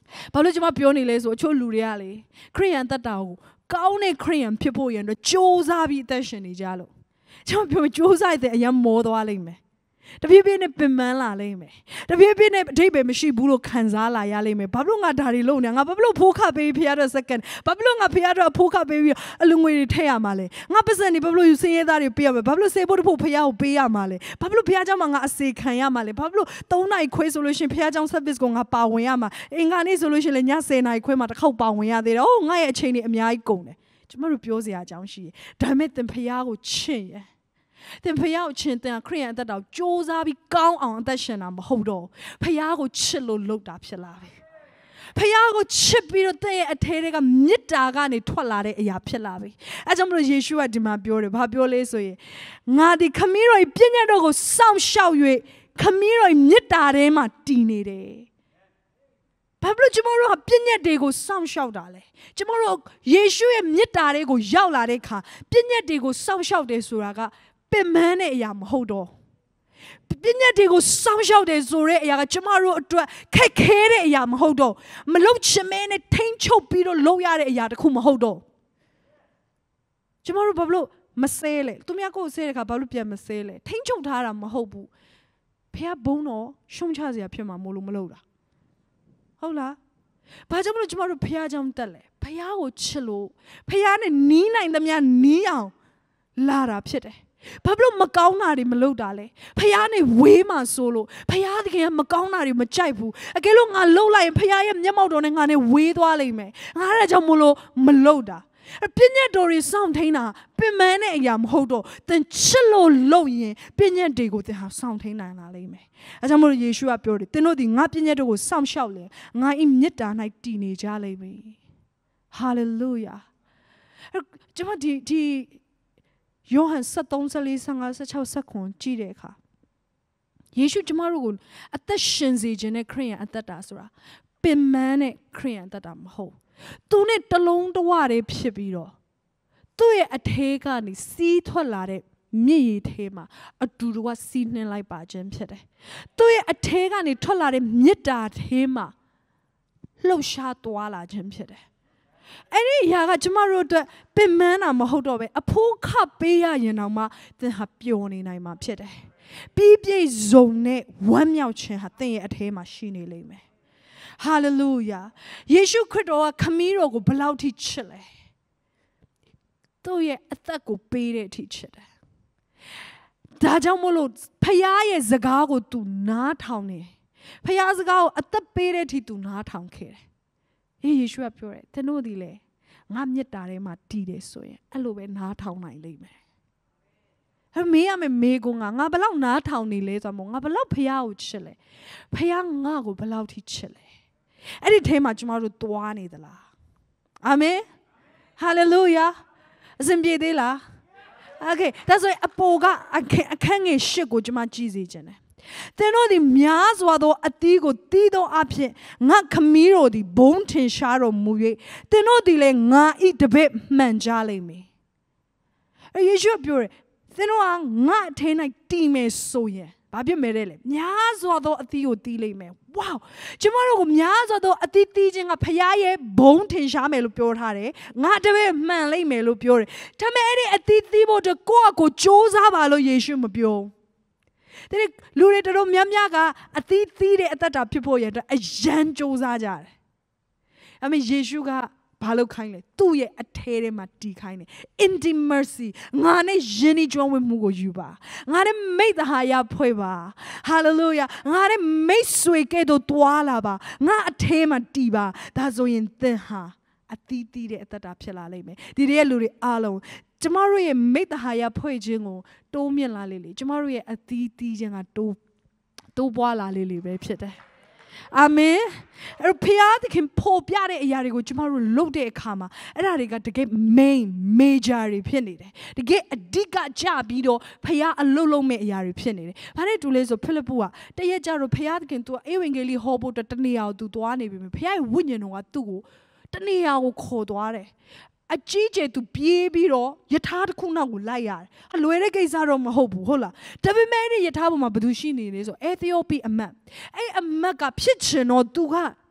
ဘာလို့ကျွန်မပြောနေလဲဆိုအချို့လူတွေကလေခရိယန်တတ်တာကိုကောင်းတဲ့ခရိယန်ဖြစ်ဖို့ရန်အတွက်ကြိုးစားပြီးအသက်ရှင်နေကြလို့ကျွန်မပြောကြိုးစားတဲ့အရင်မောသွားလိမ့်မယ်တပြည့်ပြည့်နဲ့ပင်ပန်းလာလိမ့်မယ်တပြည့်ပြည့်နဲ့အထိပ္ပယ်မရှိဘူးလို့ခံစားလာရလိမ့်မယ်ဘာလို့ငါဒါတွေလုပ်နေငါဘာလို့ဖိုးခပေးပြီးဖရားတော့စက္ကန့်ဘာလို့ငါဖရားတော့ဖိုးခပေးပြီးအလူငွေတွေထည့်ရမှာလဲငါပတ်စံနေဘာလို့ယူစင်းရဲသားတွေပေးရမှာဘာလို့စေဖို့တဖို့ဖရားကိုပေးရမှာလဲဘာလို့ဖရားเจ้าမှာငါအစေခံရမှာလဲဘာလို့3နိုင်ခွဲဆိုလို့ရှင်ဖရားเจ้า service ကိုငါပါဝင်ရမှာအင်္ဂါနေ့ဆိုလို့ရှင်လေည10နိုင်ခွဲမှာတစ်ခေါက်ပါဝင်ရသေးတယ်အိုးငါရဲ့အချိန်တွေအများကြီးကုန်တယ်ကျမတို့ပြောစရာအကြောင်းရှိတယ်ဒါပေမဲ့သင်ဖရားကိုချင့်ရသင်ဖရားကိုချင့်တဲ့ခရိယန်အသက်တော်စ조사ပြီးကောင်းအောင်အသက်ရှင်တာမဟုတ်တော့ဖရားကိုချစ်လို့လုပ်တာဖြစ်လာပြီဖရားကိုချစ်ပြီးတော့တဲ့ရဲ့အထဲတွေကမေတ္တာကနေထွက်လာတဲ့အရာဖြစ်လာပြီအဲကြောင့်မလို့ယေရှုကဒီမှာပြောတယ်ဘာပြောလဲဆိုရင်ငါဒီခမည်းတော်ရဲ့ပြည့်ညတ်တော်ကိုစောင့်ရှောက်၍ခမည်းတော်ရဲ့မေတ္တာထဲမှာတည်နေတယ်ဘာလို့ကျမတို့ကပြည့်ညတ်တွေကိုစောင့်ရှောက်တာလဲကျမတို့ယေရှုရဲ့မေတ္တာတွေကိုရောက်လာတဲ့အခါပြည့်ညတ်တွေကိုစောင့်ရှောက်တယ်ဆိုတာကပင်ပန်းတဲ့အရာမဟုတ်တော့ပြည့်ညတ်တွေကိုစောင့်ရှောက်တယ်ဆိုတဲ့အရာကကျမတို့အတွက်ခက်ခဲတဲ့အရာမဟုတ်တော့မလုပ်ချင်မဲနဲ့ထိန်းချုပ်ပြီးတော့လုပ်ရတဲ့အရာတခုမဟုတ်တော့ကျမတို့ဘာလို့မဆဲလဲသူများကိုဆဲတဲ့အခါဘာလို့ပြန်မဆဲလဲထိန်းချုပ်ထားတာမဟုတ်ဘူးဖះဘုံတော့ရှုံချစရာဖြစ်မှာမို့လို့မလုပ်တာဟုတ်လားဘာကြောင့်မလို့ကျမတို့ဖះကြောင့်တက်လဲဖះကိုချစ်လို့ဖះနဲ့နီးနိုင်သမျှနီးအောင်လာတာဖြစ်တယ်ဘာလို့မကောင်းတာတွေမလုပ်တာလဲဖះနဲ့ဝေးမှဆိုလို့ဖះတကယ်မကောင်းတာတွေမကြိုက်ဘူးအကယ်လို့ငါလှုပ်လိုက်ရင်ဖះရဲ့မျက်မှောက်တော်နဲ့ငါနဲ့ဝေးသွားလိမ့်မယ်ငါအဲ့ဒါကြောင့်မလို့မလုပ်တာပညတ်တော်တွေစောင့်ထိန်တာပင်မတဲ့အရာမဟုတ်တော့သင်ချစ်လို့လုပ်ရင်ပညတ်တွေကိုသင်ဟာစောင့်ထိန်နိုင်လာလိမ့်မယ်အဲကြောင့်မလို့ယေရှုကပြောတယ်သင်တို့ဒီငါပညတ်တော်ကိုစောင့်ရှောက်လေငါဤမေတ္တာ၌တည်နေကြလိမ့်မယ်ဟာလေလုယာကျွန်မဒီယောဟန်73:44-55-16 ကြည့်တဲ့အခါယေရှုကျမတို့ကိုအသက်ရှင်စေခြင်းနဲ့ခရိယန်အသက်တာဆိုတာပင်မတဲ့ခရိယန်အသက်တာမဟုတ်သူနဲ့တလုံးတဝတည်းဖြစ်ပြီးတော့သူ့ရဲ့အထဲကနေစီးထွက်လာတဲ့မြစ်ရည်ထဲမှာအတူတူကစီးနှင်းလိုက်ပါခြင်းဖြစ်တယ်သူ့ရဲ့အထဲကနေထွက်လာတဲ့မေတ္တာထဲမှာလှုပ်ရှားသွားလာခြင်းဖြစ်တယ်အဲ့ဒီအရာကကျမတို့အတွက်ပင်ပန်းတာမဟုတ်တော့ပဲအဖိုးခပေးရရင်တော့မှသင်ဟာပျော်နေနိုင်မှာဖြစ်တယ်ပြီးပြည့်စုံတဲ့ဝမ်းမြောက်ခြင်းဟာသင်ရဲ့အထဲမှာရှိနေလိမ့်မယ်ဟာလေလုယာယေရှုခရစ်တော်ကခမည်းတော်ကိုဘယ်လောက်ထိချစ်လဲသူ့ရဲ့အသက်ကိုပေးတဲ့အထိချစ်တယ်ဒါကြောင့်မို့လို့ဖခင်ရဲ့စကားကို तू နားထောင်နေဖခင်စကားကိုအသက်ပေးတဲ့အထိ तू နားထောင်ခဲ့တယ်ယေရှုကပြောတယ်သင်တို့ဒီလေငါမေတ္တာထဲမှာတည်တယ်ဆိုရင်အဲ့လိုပဲနားထောင်နိုင်လိမ့်မယ်မေးရမယ်မေးကိုငါဘယ်လောက်နားထောင်နေလဲဆိုတော့ငါဘယ်လောက်ဖခင်ကိုချစ်လဲဖခင်ငါ့ကိုဘယ်လောက်ထိချစ်လဲအဲ့ဒီထဲမှာကျမတို့သွားနေသလားအာမင်ဟာလေလုယာအစဉ်ပြေသေးလားโอเคဒါဆိုရင်အပေါ်ကအခန်းငယ်၈ကိုကျမကြည့်စေချင်တယ်သင်တို့ဒီများစွာသောအသီးကိုတီးသောအဖြစ်ငါခမည်းတော်ဒီဘုံထင်ရှားတော်မူ၍သင်တို့ဒီလည်းငါဤတပည့်မှန်ကြလိမ့်မယ်ယေရှုပြောတယ်သင်တို့ကငါအထင်း၌တည်မယ်ဆိုရင်ဘာဖြစ်မယ်လဲများစွာသောအသီးကိုတီးလိမ့်မယ်ဝေါကျမတို့ကိုများစွာသောအသီးတီးခြင်းကဖခင်ရဲ့ဘုံထင်ရှားမယ်လို့ပြောထားတယ်ငါတပည့်မှန်လိမ့်မယ်လို့ပြောတယ်ဒါပေမဲ့အဲ့ဒီအသီးတီးဖို့အတွက်ကိုယ့်အကိုစ조사ပါလို့ယေရှုမပြောတဲ့လူတွေတို့များများကအသီးသီးတဲ့အသက်တာဖြစ်ဖို့ရတဲ့အရန်စ조사ကြတယ်။အမေယေရှုကဘာလို့ခိုင်းလဲသူ့ရဲ့အထဲထဲမှာတည်ခိုင်းတယ် intimacy ငါနဲ့ယဉ်ဤကျွမ်းဝင်မှုကိုယူပါငါနဲ့မိသဟာယဖွဲ့ပါ hallelujah ငါနဲ့မိတ်ဆွေကဲ့သို့တွာလာပါငါအထဲမှာတည်ပါဒါဆိုရင်သင်ဟာအသီးသီးတဲ့အသက်တာဖြစ်လာလိမ့်မယ်ဒီတဲ့လူတွေအားလုံးကျမတို့ရဲ့မိတ္တဟာယဖွဲ့ခြင်းကိုတိုးမြင့်လာလေကျမတို့ရဲ့အသီးသီးခြင်းကတိုးပွားလာလေပဲဖြစ်တယ်အာမင်အဲ့ဖျားသခင်ပေါ်ပြတဲ့အရာတွေကိုကျမတို့လုပ်တဲ့အခါမှာအဲ့ဒါတွေကတကယ် main major တွေဖြစ်နေတယ်တကယ်အဓိကကြပြီးတော့ဖျားအလုပ်လုပ်မဲ့အရာတွေဖြစ်နေတယ်ဘာနဲ့တူလဲဆိုဖိလိပ္ပုကတရက်ကြတော့ဖျားသခင်သူကဧဝံဂေလိဟောဖို့တနေရာကိုသူသွားနေပြီဖျားရဲ့ဝိညာဉ်တော်ကသူ့ကိုတနေရာကိုခေါ်သွားတယ်အကြီးကျယ်သူပြေးပြီးတော့ယထာတစ်ခုနောက်ကိုလိုက်ရတယ်အလွယ်တဲ့ကိစ္စတော့မဟုတ်ဘူးဟုတ်လားဒါပေမဲ့ဒီယထာပေါ်မှာဘယ်သူရှိနေလဲဆိုအေသီယိုပီအမတ်အဲ့အမတ်ကဖြစ်ချင်တော့သူက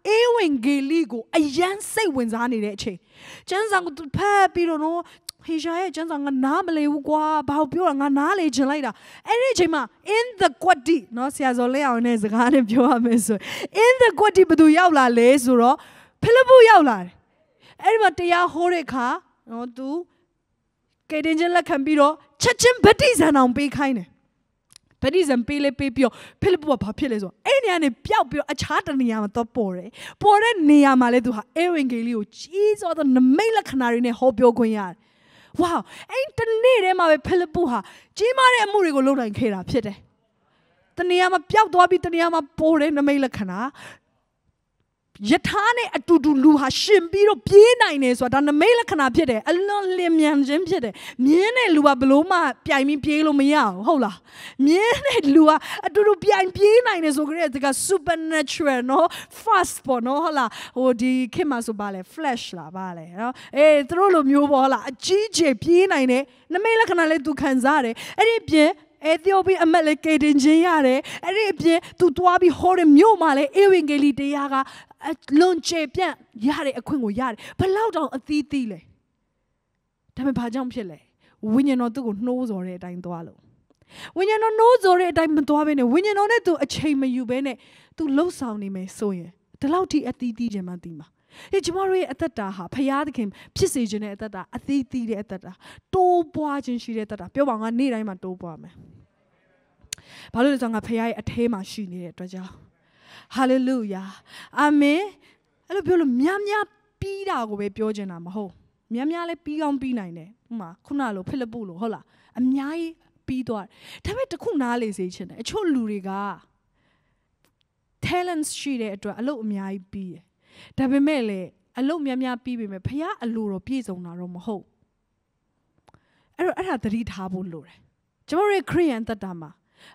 Evangeligo, a young say wins on it. Jensen to papi don't know. He shall Jensen namely qua, Baupio and knowledge later. And in the quadi, no sias or leones, a kind of pure meso. In the quadi, but do yaula lesuro, Pilabu yaula. Everyone horeka, no do. Kedingela can be no, Chachim Betty's and on big kind. Petties and Pele Pepio, Pilipo Papileso, any Piopio, a charter Niama Topore, Pore Niamale to her Evangelio, cheese or the Mela Canary in a Hopio Goyard. Wow, ain't the need Emma Pelipuha, Jimare Murigo Loda and Kera Pete. The Niama Piao Dobi, the Niama Pore in the Mela Cana. Yetane atudu ha shimbiro piena is what on the mela canapede, a lonely mian jempede, miene lua bloma, piami pielo meow, hola. Miene lua, atudu pian piena is so great, supernatural, no, fast for no hola, or the kemasubale, flesh la vale, no, eh, trollo muvola, a gj piena in it, the mela canale to canzare, and it Ethiopia American Jayare, Arabia, to Twabi Horem Yomale, Ewingeli de Yaga, at Lonche Pian, Yare, a queen yard, but loud on a thile. Tame Pajam Pele, when you're not to nose or a dime doalo. When you're not nose or a dime doavene, when you're not to a chamber you bene, to low sounding me so ye, the louty at the DJ Madima. Ejimari at the Taha, Payad came, Pissage at the at the at the two boys she at the Piwanga need I'm a two bomb. Palutanga pay at Hema she needed Raja. Hallelujah. Amen. I love you, Miamia Pida away Piojana Maho. Miamia le Pion P9, Ma, Kunalo, Pilabulo, Hola, a Miai Pidor. Tabet the Kunalization, a Choluriga. Talents she at a low Miai P. Tabimele, a low Miamia Pibi, me paya a luro piece on our ho. I had to read Habu Lure. Jamore Korean Tadama.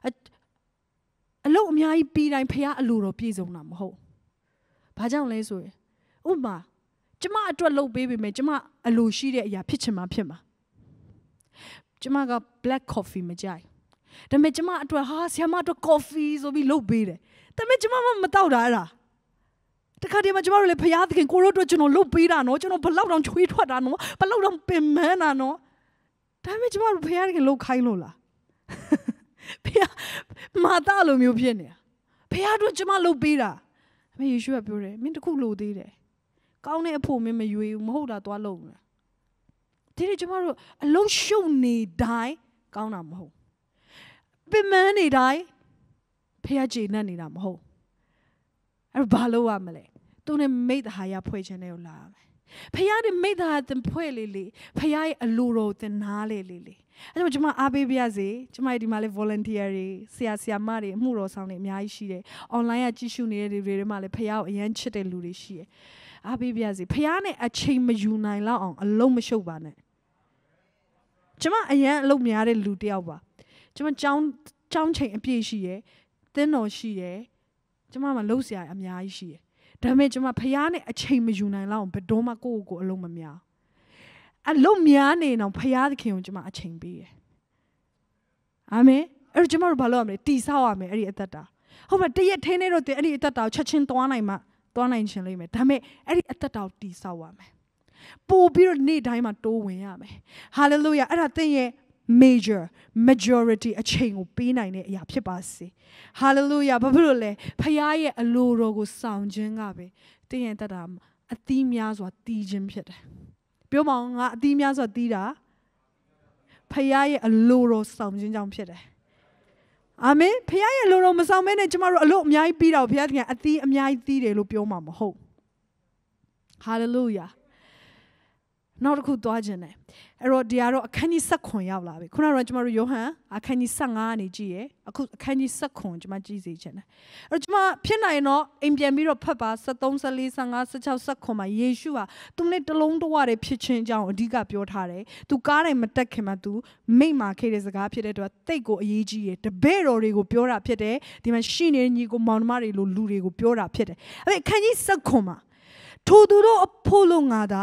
A low Miai P. I paya a luro piece on our ho. Pajam Lesue. Uma. Jama to a low baby me, Jama a low she ya pitchma pima. Jama got black coffee majai. The Majama to a house, Yamato coffees or be low baby. The Majama Matauda. The Kadima Jamari Payat can go to Juno Lopirano, Juno Palau on Tweetano, Palau on Pimanano. Damage more Payag and Low Kailola. Pia Matalo Mupinia. Payado Jamalo Bira. May you sure pure, mean to cool did. Kaune a poor meme you hold out alone. Did Jamaro a low show need die? Kaunam ho. Bimani die. Payagi Naninam ho. A balo amele. Don't make the higher poison of love. Payade made that than poelili, payai a luro than nale lily. And what Jama Abibiazi, Jamadi Male voluntary, Siasia Mari, Muro sounding Miashi, online Jishu near the Male payout and Chete Lurishi. Abibiazi, Payane a chamber unine long, a low mashobane. Jama a yan low miare ludiawa. Jama John chain a piece, then no she. Jamama Losia, a miaishi. Damage my payane a chamber unine long, but doma go along mia. A low miane no payad king Jama a chamber. Ame, Erjamar balome, Tisawa me, Eriata. However, they attain it the Eriata, Chachin Toana, Donna in Shalime, Tame, Eriata, Tisawa me. Po beer need time at Dowayame. Hallelujah, and I think majority a chain of pina in ya pipasi. Hallelujah, Babule, Payaye a low rogo sound jingabe. The entadam, a themias or dijim pit. Biomong, a themias or dida. Payaye a low rogo sound jinjam pit. Amen. Payaye loro masam manage a low miai beat out piating at the miai thede lupioma ho. Hallelujah. Not a good dodgene. I wrote Diaro a canny suckon yavla. Kuna Rajmaru Johan, a canny sangani G. A canny suckon, my Jesus. Rajma Pianino, Imbiamiro Papa, Saton Sali Sanga, such as Sakoma, Yeshua, to let the long water pitching down, dig up your tare, to Gare Matakematu, Mayma Kades a gapia to a Tego Yegi, the Bero Rego Pura Pete, the machine in Yigo Monmari Lurigo Pura Pete. I mean, can you Sakoma? Todo Apollo Nada.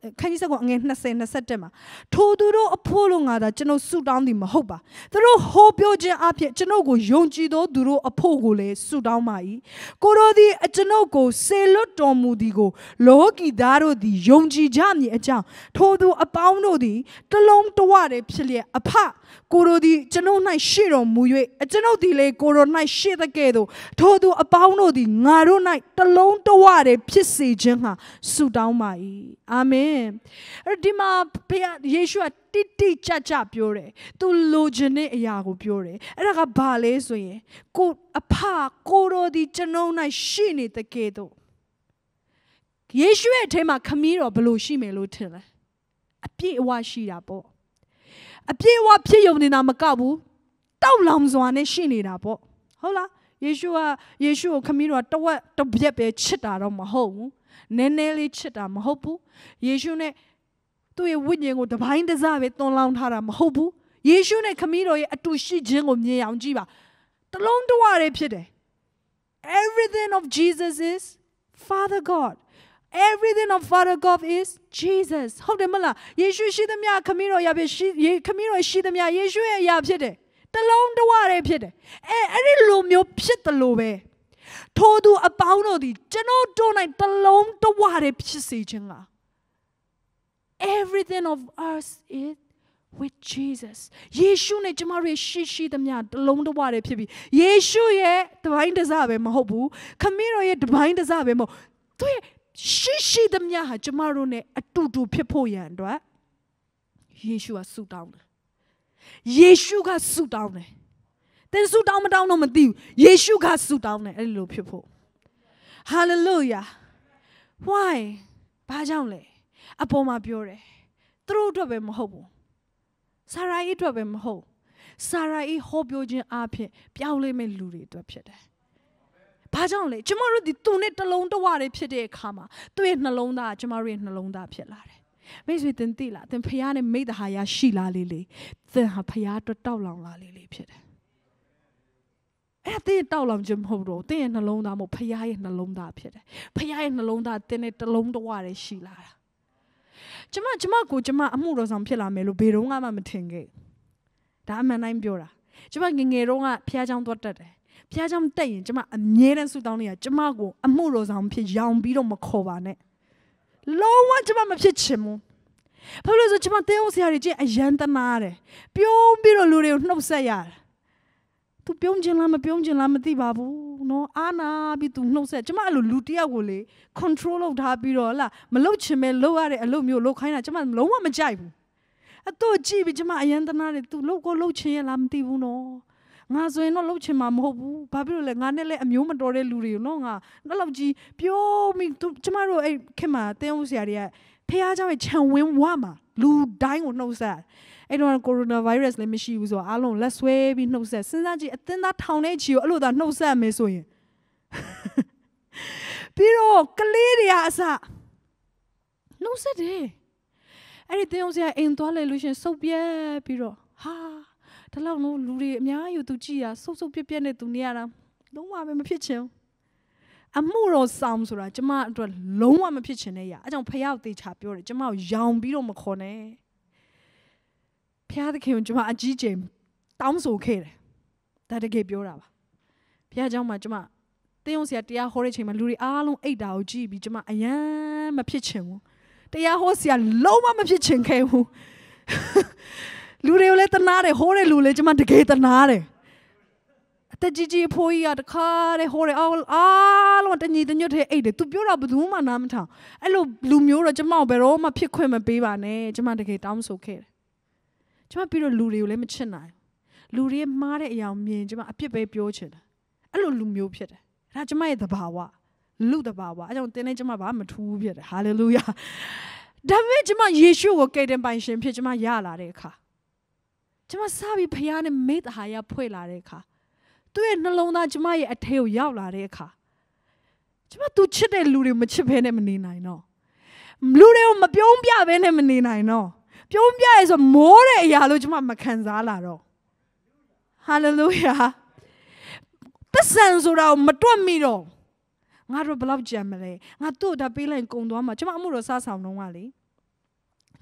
ခန်းကြီးဆက်ကိုအငယ်20-21မှာထိုသူတို့အဖို့လို့ငါသာကျွန်ုပ်ဆုတောင်းသည်မဟုတ်ပါသူတို့ဟောပြောခြင်းအဖြစ်ကျွန်ုပ်ကိုယုံကြည်သောသူတို့အဖို့ကိုလည်းဆုတောင်းပါ၏ကိုရောသည်ကျွန်ုပ်ကိုစေလွတ်တော်မူသည်ကိုလောကီသားတို့သည်ယုံကြည်ကြမည်အကြောင်းထိုသူအပေါင်းတို့သည်တလုံးတဝတည်းဖြစ်လျက်အဖကိုရောသည်ကျွန်ုပ်၌ရှိတော်မူ၍ကျွန်ုပ်သည်လည်းကိုရော၌ရှိသကဲ့သို့ထိုသူအပေါင်းတို့သည်ငါတို့၌တလုံးတဝတည်းဖြစ်စေခြင်းဟာဆုတောင်းပါ၏အာမင်ဒီမှာဘုရားယေရှုကတိကြကြပြောတယ်သူလိုချင်တဲ့အရာကိုပြောတယ်အဲ့ဒါကဘာလဲဆိုရင်ကိုအဖကိုရောဒီကျွန်ုပ်၌ရှိနေတဲ့ကဲ့သို့ယေရှုရဲ့အထဲမှာခမည်းတော်ဘယ်လိုရှိမယ်လို့ထင်လဲအပြည့်အဝရှိတာပေါ့အပြည့်အဝဖြစ်ယုံနေတာမကဘူးတောက်လောင်စွာနဲ့ရှိနေတာပေါ့ဟုတ်လားယေရှုကိုခမည်းတော်တဝက်တစ်ပြက်ပဲချစ်တာတော့မဟုတ်ဘူးနည်းနည်းလေးချစ်တာမဟုတ်ဘူးယေရှုနဲ့သူ့ရဲ့ဝိညာဉ်ကိုတပိုင်းတစပဲသွန်လောင်းထားတာမဟုတ်ဘူးယေရှုနဲ့ခမည်းတော်ရဲ့အတူရှိခြင်းကိုမြင်အောင်ကြည့်ပါတလုံးတဝတည်းဖြစ်တယ် everything of Jesus is Father God everything of Father God is Jesus ဟုတ်တယ်မလားယေရှုရှိသမျှခမည်းတော်ရဖြစ်ခမည်းတော်ရှိသမျှယေရှုရဲ့အရာဖြစ်တယ်တလုံးတဝတည်းဖြစ်တယ်အဲ့ဒီလိုမျိုးဖြစ်တယ်လို့ပဲထိုသူအပေါင်းတို့သည်ကျွန်တော်တို့၌တလုံးတဝတည်းဖြစ်စေခြင်းလား everything of us is with Jesus ယေရှုနဲ့ကျမတို့ရှိသမျှတလုံးတဝတည်းဖြစ်ပြီးယေရှုရဲ့တပိုင်းတစပဲမဟုတ်ဘူးခမည်းတော်ရဲ့တပိုင်းတစပဲမဟုတ်သူရဲ့ရှိသမျှဟာကျမတို့နဲ့အတူတူဖြစ်ဖို့ရန်အတွက်ယေရှုကဆုတောင်းတယ်ယေရှုကဆုတောင်းတယ်သင်ဆုတောင်းမတောင်းတော့မသိဘူးယေရှုကဆုတောင်းတယ်အဲ့လိုဖြစ်ဖို့ hallelujah why ဘာကြောင့်လဲအပေါ်မှာပြောတယ်သူတို့အတွက်ပဲမဟုတ်ဘူးဆာရာ၏အတွက်ပဲမဟုတ်ဆာရာ၏ဟောပြောခြင်းအဖြစ်ပြောင်းလဲမဲ့လူတွေအတွက်ဖြစ်တယ်ဘာကြောင့်လဲကျမတို့ဒီသူနဲ့တလုံးတဝတွေဖြစ်တဲ့အခါမှာသူ့ရဲ့နှလုံးသားကျမတို့ရဲ့နှလုံးသားဖြစ်လာတယ်မိတ်ဆွေသင်သိလားသင်ဖခင်နဲ့မိတ္တဟာရရှိလာလေလေသင်ဟာဖခင်အတွက်တောက်လောင်လာလေလေဖြစ်တယ်အဲ့သင်တောက်လောင်ခြင်းမဟုတ်တော့သင်ရဲ့နှလုံးသားမဟုတ်ဖခင်ရဲ့နှလုံးသားဖြစ်တယ်ဖခင်ရဲ့နှလုံးသားသင်နဲ့တလုံးတဝတွေရှိလာတာကျမအမှုတော်ဆောင်ဖြစ်လာမယ်လို့ဘယ်တော့မှမထင်ခဲ့ဒါအမှန်တိုင်းပြောတာကျမငငယ်တုန်းကဖခင်เจ้าသွားတက်တယ်ဖခင်เจ้าတက်ရင်ကျမအမြဲတမ်းဆုတောင်းနေရကျမကိုအမှုတော်ဆောင်ဖြစ်ရောင်ပြီးတော့မခေါ်ပါနဲ့လုံးဝကျမမဖြစ်ချင်ဘူးဘာလို့လဲဆိုကျမတဲအောင်ဆရာကြီးချင်းအယံတနာတယ်ပြုံးပြီးတော့လူတွေကိုနှုတ်ဆက်ရတယ်သူပြုံးခြင်းလားမပြုံးခြင်းလားမသိပါဘူးနော်အာနာပြီးသူနှုတ်ဆက်ကျမအဲ့လိုလူတယောက်ကိုလေ control လုပ်ထားပြီးတော့လားမလုပ်ချင်ပဲလုပ်ရတဲ့အလုပ်မျိုးလုပ်ခိုင်းတာကျမလုံးဝမကြိုက်ဘူးအတော့ကြည့်ပြီးကျမအယံတနာတယ်သူလုပ်ချင်ရလားမသိဘူးနော်ငါဆိုရင်တော့လှုပ်ချင်မှာမဟုတ်ဘူးဘာဖြစ်လို့လဲငါနဲ့လည်းအမျိုးမတော်တဲ့လူတွေနော်ငါတော့လောက်ကြီးပြောမိကျမတို့အဲ့ခင်မှာတင်းအောင်ဆရာတွေကဖះเจ้าရဲ့ခြံဝင်းဝမှာလူတိုင်းကိုနှုတ်ဆက်အဲ့တော့ကိုရိုနာဗိုင်းရပ်စ်လည်းမရှိဘူးဆိုတော့အားလုံးလက်ဆွဲပြီးနှုတ်ဆက်စဉ်းစားကြည့်အသင်းသားထောင်တဲ့ချီကိုအဲ့လိုသာနှုတ်ဆက်မယ်ဆိုရင်ပြီးတော့ကလေးတွေကအစနှုတ်ဆက်တယ်အဲ့ဒီတင်းအောင်ဆရာအိမ်သွားလေလို့ရှင်စုပ်ပြဲပြီးတော့ဟာတလောက်လုံးလူတွေအများကြီးသူကြည့်ရဆုပ်ပြက်နဲ့သူနေရတာလုံးဝမဖြစ်ချင်အမှုတော်ဆောင်ဆိုတာကျမအတွက်လုံးဝမဖြစ်ချင်တဲ့အရာအဲကြောင့်ဖះကိုတေချာပြောတယ်ကျမကိုရောင်ပြီးတော့မခေါ်နဲ့ဖះသခင်ကိုကျမအကြီးကျယ်တောင်းဆိုခဲ့တယ်ဒါတကယ်ပြောတာပါဖះเจ้าမှာကျမတင်းအောင်ဆရာတရားဟောတဲ့ချိန်မှာလူတွေအားလုံးအိတ်တာကိုကြည့်ပြီးကျမအယမ်းမဖြစ်ချင်ဘူးတရားဟောဆရာလုံးဝမဖြစ်ချင်ခဲ့ဘူးလူတွေကိုလည်းတနာတယ်ဟိုးတဲ့လူလည်းကျမတကယ်တနာတယ်အသက်ကြီးကြီးဖိုးကြီးကတခါတဲ့ဟိုးတယ်အားလုံးတညီတညွတ်တဲ့အိတ်တယ်သူပြောတာဘယ်သူမှနားမထောင်အဲ့လိုလူမျိုးတော့ကျမကိုဘယ်တော့မှဖြစ်ခွင့်မပေးပါနဲ့ကျမတကယ်တောင်းဆိုခဲ့တယ်ကျမပြီးတော့လူတွေကိုလည်းမချစ်နိုင်လူတွေမှားတဲ့အရာမြင်ကျမအပြစ်ပဲပြောချင်တယ်အဲ့လိုလူမျိုးဖြစ်တယ်ဒါကျမရဲ့သဘာဝလူသဘာဝအဲ့ကြောင့်တင်းနေကျမဘာမထူးဖြစ်တယ်ဟာလေလုယာဒါပေမဲ့ကျမယေရှုကိုကယ်တင်ပိုင်ရှင်ဖြစ်ကျမရလာတဲ့အခါကျမစားပြီးဖခင်နဲ့မိတ္တဟာရဖွဲ့လာတဲ့အခါသူ့ရဲ့နှလုံးသားကျမရဲ့အထဲကိုရောက်လာတဲ့အခါကျမသူချစ်တဲ့လူတွေမချစ်ဘဲနဲ့မနေနိုင်တော့လူတွေကိုမပြုံးပြဘဲနဲ့မနေနိုင်တော့ပြုံးပြရဲဆိုမိုးတဲ့အရာလို့ကျမမခံစားလာတော့ဟာလေလုယာပတ်စံဆိုတာကိုမတွက်မိတော့ငါတို့ဘယ်လောက်ကြံမလဲငါတို့ဒါပေးလိုက်ကုံသွားမှာကျမအမှုတော်စားဆောင်တော့ကလေ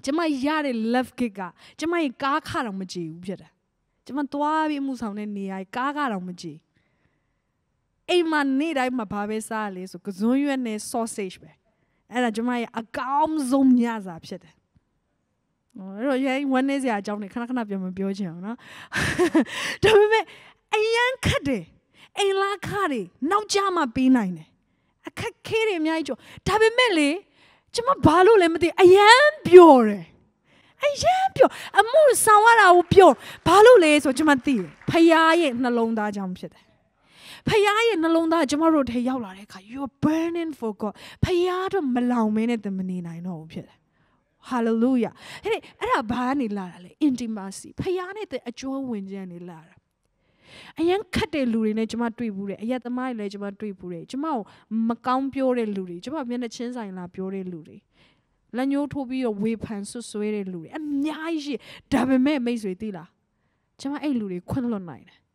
ကျမရတဲ့ love gift ကကျမရဲ့ကားခတော့မကြည့်ဘူးဖြစ်တယ်ကျမသွားပြီးမှုဆောင်တဲ့နေရာကားကတော့မကြည့်အိမ်မှာနေ့တိုင်းမှာဘာပဲစားလဲဆိုကစွန်းရွက်နဲ့ sausage ပဲအဲ့ဒါကျမရဲ့အကောင်းဆုံးညစာဖြစ်တယ်အဲ့တော့ရိုင်းဝမ်းနေစရာအကြောင်းတွေခဏခဏပြန်မပြောချင်အောင်နော်ဒါပေမဲ့အရန်ခတ်တယ်အိမ်လာခါတွေနောက်ကျမှပေးနိုင်တယ်အခက်ခဲတွေအများကြီးကြောဒါပေမဲ့လေကျမဘာလို့လဲမသိအရန်ပျော်တယ်အရန်ပျော်အမှုဆောင်ရတာကိုပျော်ဘာလို့လဲဆိုကျမသိတယ်ဖခင်ရဲ့နှလုံးသားကြောင့်ဖြစ်တယ်ဖခင်ရဲ့နှလုံးသားကျမတို့ထဲရောက်လာတဲ့အခါ you are burning for God ဖခင်တော့မလောင်မင်းနဲ့တမနေနိုင်တော့ဘူးဖြစ်တယ် hallelujah အဲ့ဒါဘာကနေလာတာလဲ intimacy ဖခင်နဲ့တဲ့အကျိုးဝင်ခြင်းနေလာတာအရင်ခတ်တဲ့လူတွေနဲ့ကျမတွေ့ဘူးတယ်အရက်သမားတွေလည်းကျမတွေ့ဘူးတယ်ကျမကိုမကောင်းပြောတဲ့လူတွေကျမမျက်နှာချင်းဆိုင်လာပြောတဲ့လူတွေလက်ညှိုးထိုးပြီးတော့ဝေဖန်ဆွဆွဲတဲ့လူတွေအများကြီးရှိဒါပေမဲ့မိတ်ဆွေသိလားကျမအဲ့လူတွေခွင့်လွှတ်နိုင်တယ်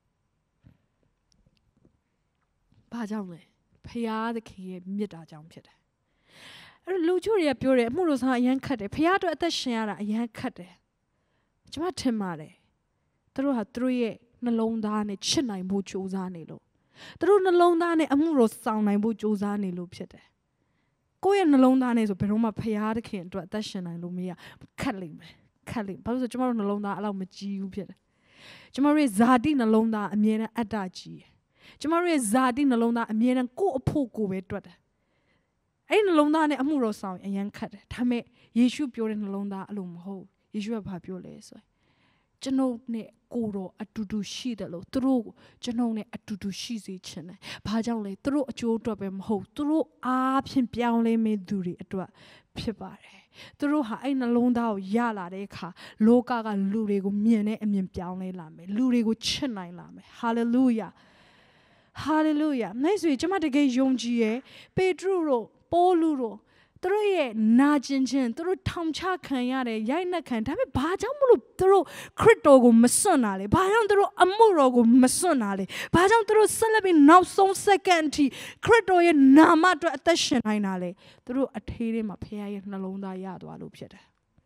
ဘာကြောင့်လဲဖခင်သခင်ရဲ့မြတ်တာကြောင့်ဖြစ်တယ်အဲ့လူချို့တွေကပြောတယ်အမှုလို့ဆောင်အရင်ခတ်တယ်ဖခင်တို့အသက်ရှင်ရတာအရင်ခတ်တယ်ကျမထင်ပါတယ်သူတို့ဟာသူတို့ရဲ့နှလုံးသားနဲ့ချစ်နိုင်ဖို့ကြိုးစားနေလို့သူတို့နှလုံးသားနဲ့အမှုတော်ဆောင်နိုင်ဖို့ကြိုးစားနေလို့ဖြစ်တယ်ကိုယ့်ရဲ့နှလုံးသားနဲ့ဆိုဘယ်တော့မှဖခင်သခင်အတွက်အသက်ရှင်နိုင်လို့မရခက်လိမ့်မယ်ဘာလို့ဆိုကျမတို့နှလုံးသားအဲ့လောက်မကြီးဘူးဖြစ်တယ်ကျမတို့ရဲ့ဇာတိနှလုံးသားအမြဲတမ်းအတ္တကြီးတယ်ကျမတို့ရဲ့ဇာတိနှလုံးသားအမြဲတမ်းကိုယ့်အဖို့ကိုပဲတွက်တယ်အဲ့ဒီနှလုံးသားနဲ့အမှုတော်ဆောင်အရန်ခတ်တယ်ဒါပေမဲ့ယေရှုပြောတဲ့နှလုံးသားအဲ့လိုမဟုတ်ယေရှုကဘာပြောလဲဆိုကျွန်ုပ်နဲ့ကိုယ်တော်အတူတူရှိတယ်လို့သူတို့ကျွန်ုပ်နဲ့အတူတူရှိစေချင်တယ်။ဘာကြောင့်လဲသူတို့အကျိုးအတွက်ပဲမဟုတ်သူတို့အားဖြင့်ပြောင်းလဲမဲ့သူတွေအတွက်ဖြစ်ပါတယ်။သူတို့ဟာအဲ့နှလုံးသားကိုရလာတဲ့အခါလောကကလူတွေကိုမြင်တဲ့အမြင်ပြောင်းလဲလာမယ်။လူတွေကိုချစ်နိုင်လာမယ်။ Hallelujah Hallelujah နိုင်ဆိုကျွန်မတကယ်ယုံကြည်ရဲ့ပေတရုတို့ပေါလုတို့သူတို့ရဲ့နာကျင်ခြင်းသူတို့ထောင်ချခံရတယ်ရိုက်နှက်ခံဒါပေမဲ့ဘာကြောင့်မလို့သူတို့ခရစ်တော်ကိုမစွန့်တာလဲဘာကြောင့်သူတို့အမှုတော်ကိုမစွန့်တာလဲဘာကြောင့်သူတို့ဆက်လက်ပြီးနောက်ဆုံးစက္ကန့်အထိခရစ်တော်ရဲ့နာမအတွက်အသက်ရှင်နိုင်တာလဲသူတို့အထေးထဲမှာဖခင်ရဲ့နှလုံးသားရသွားလို့ဖြစ်တယ်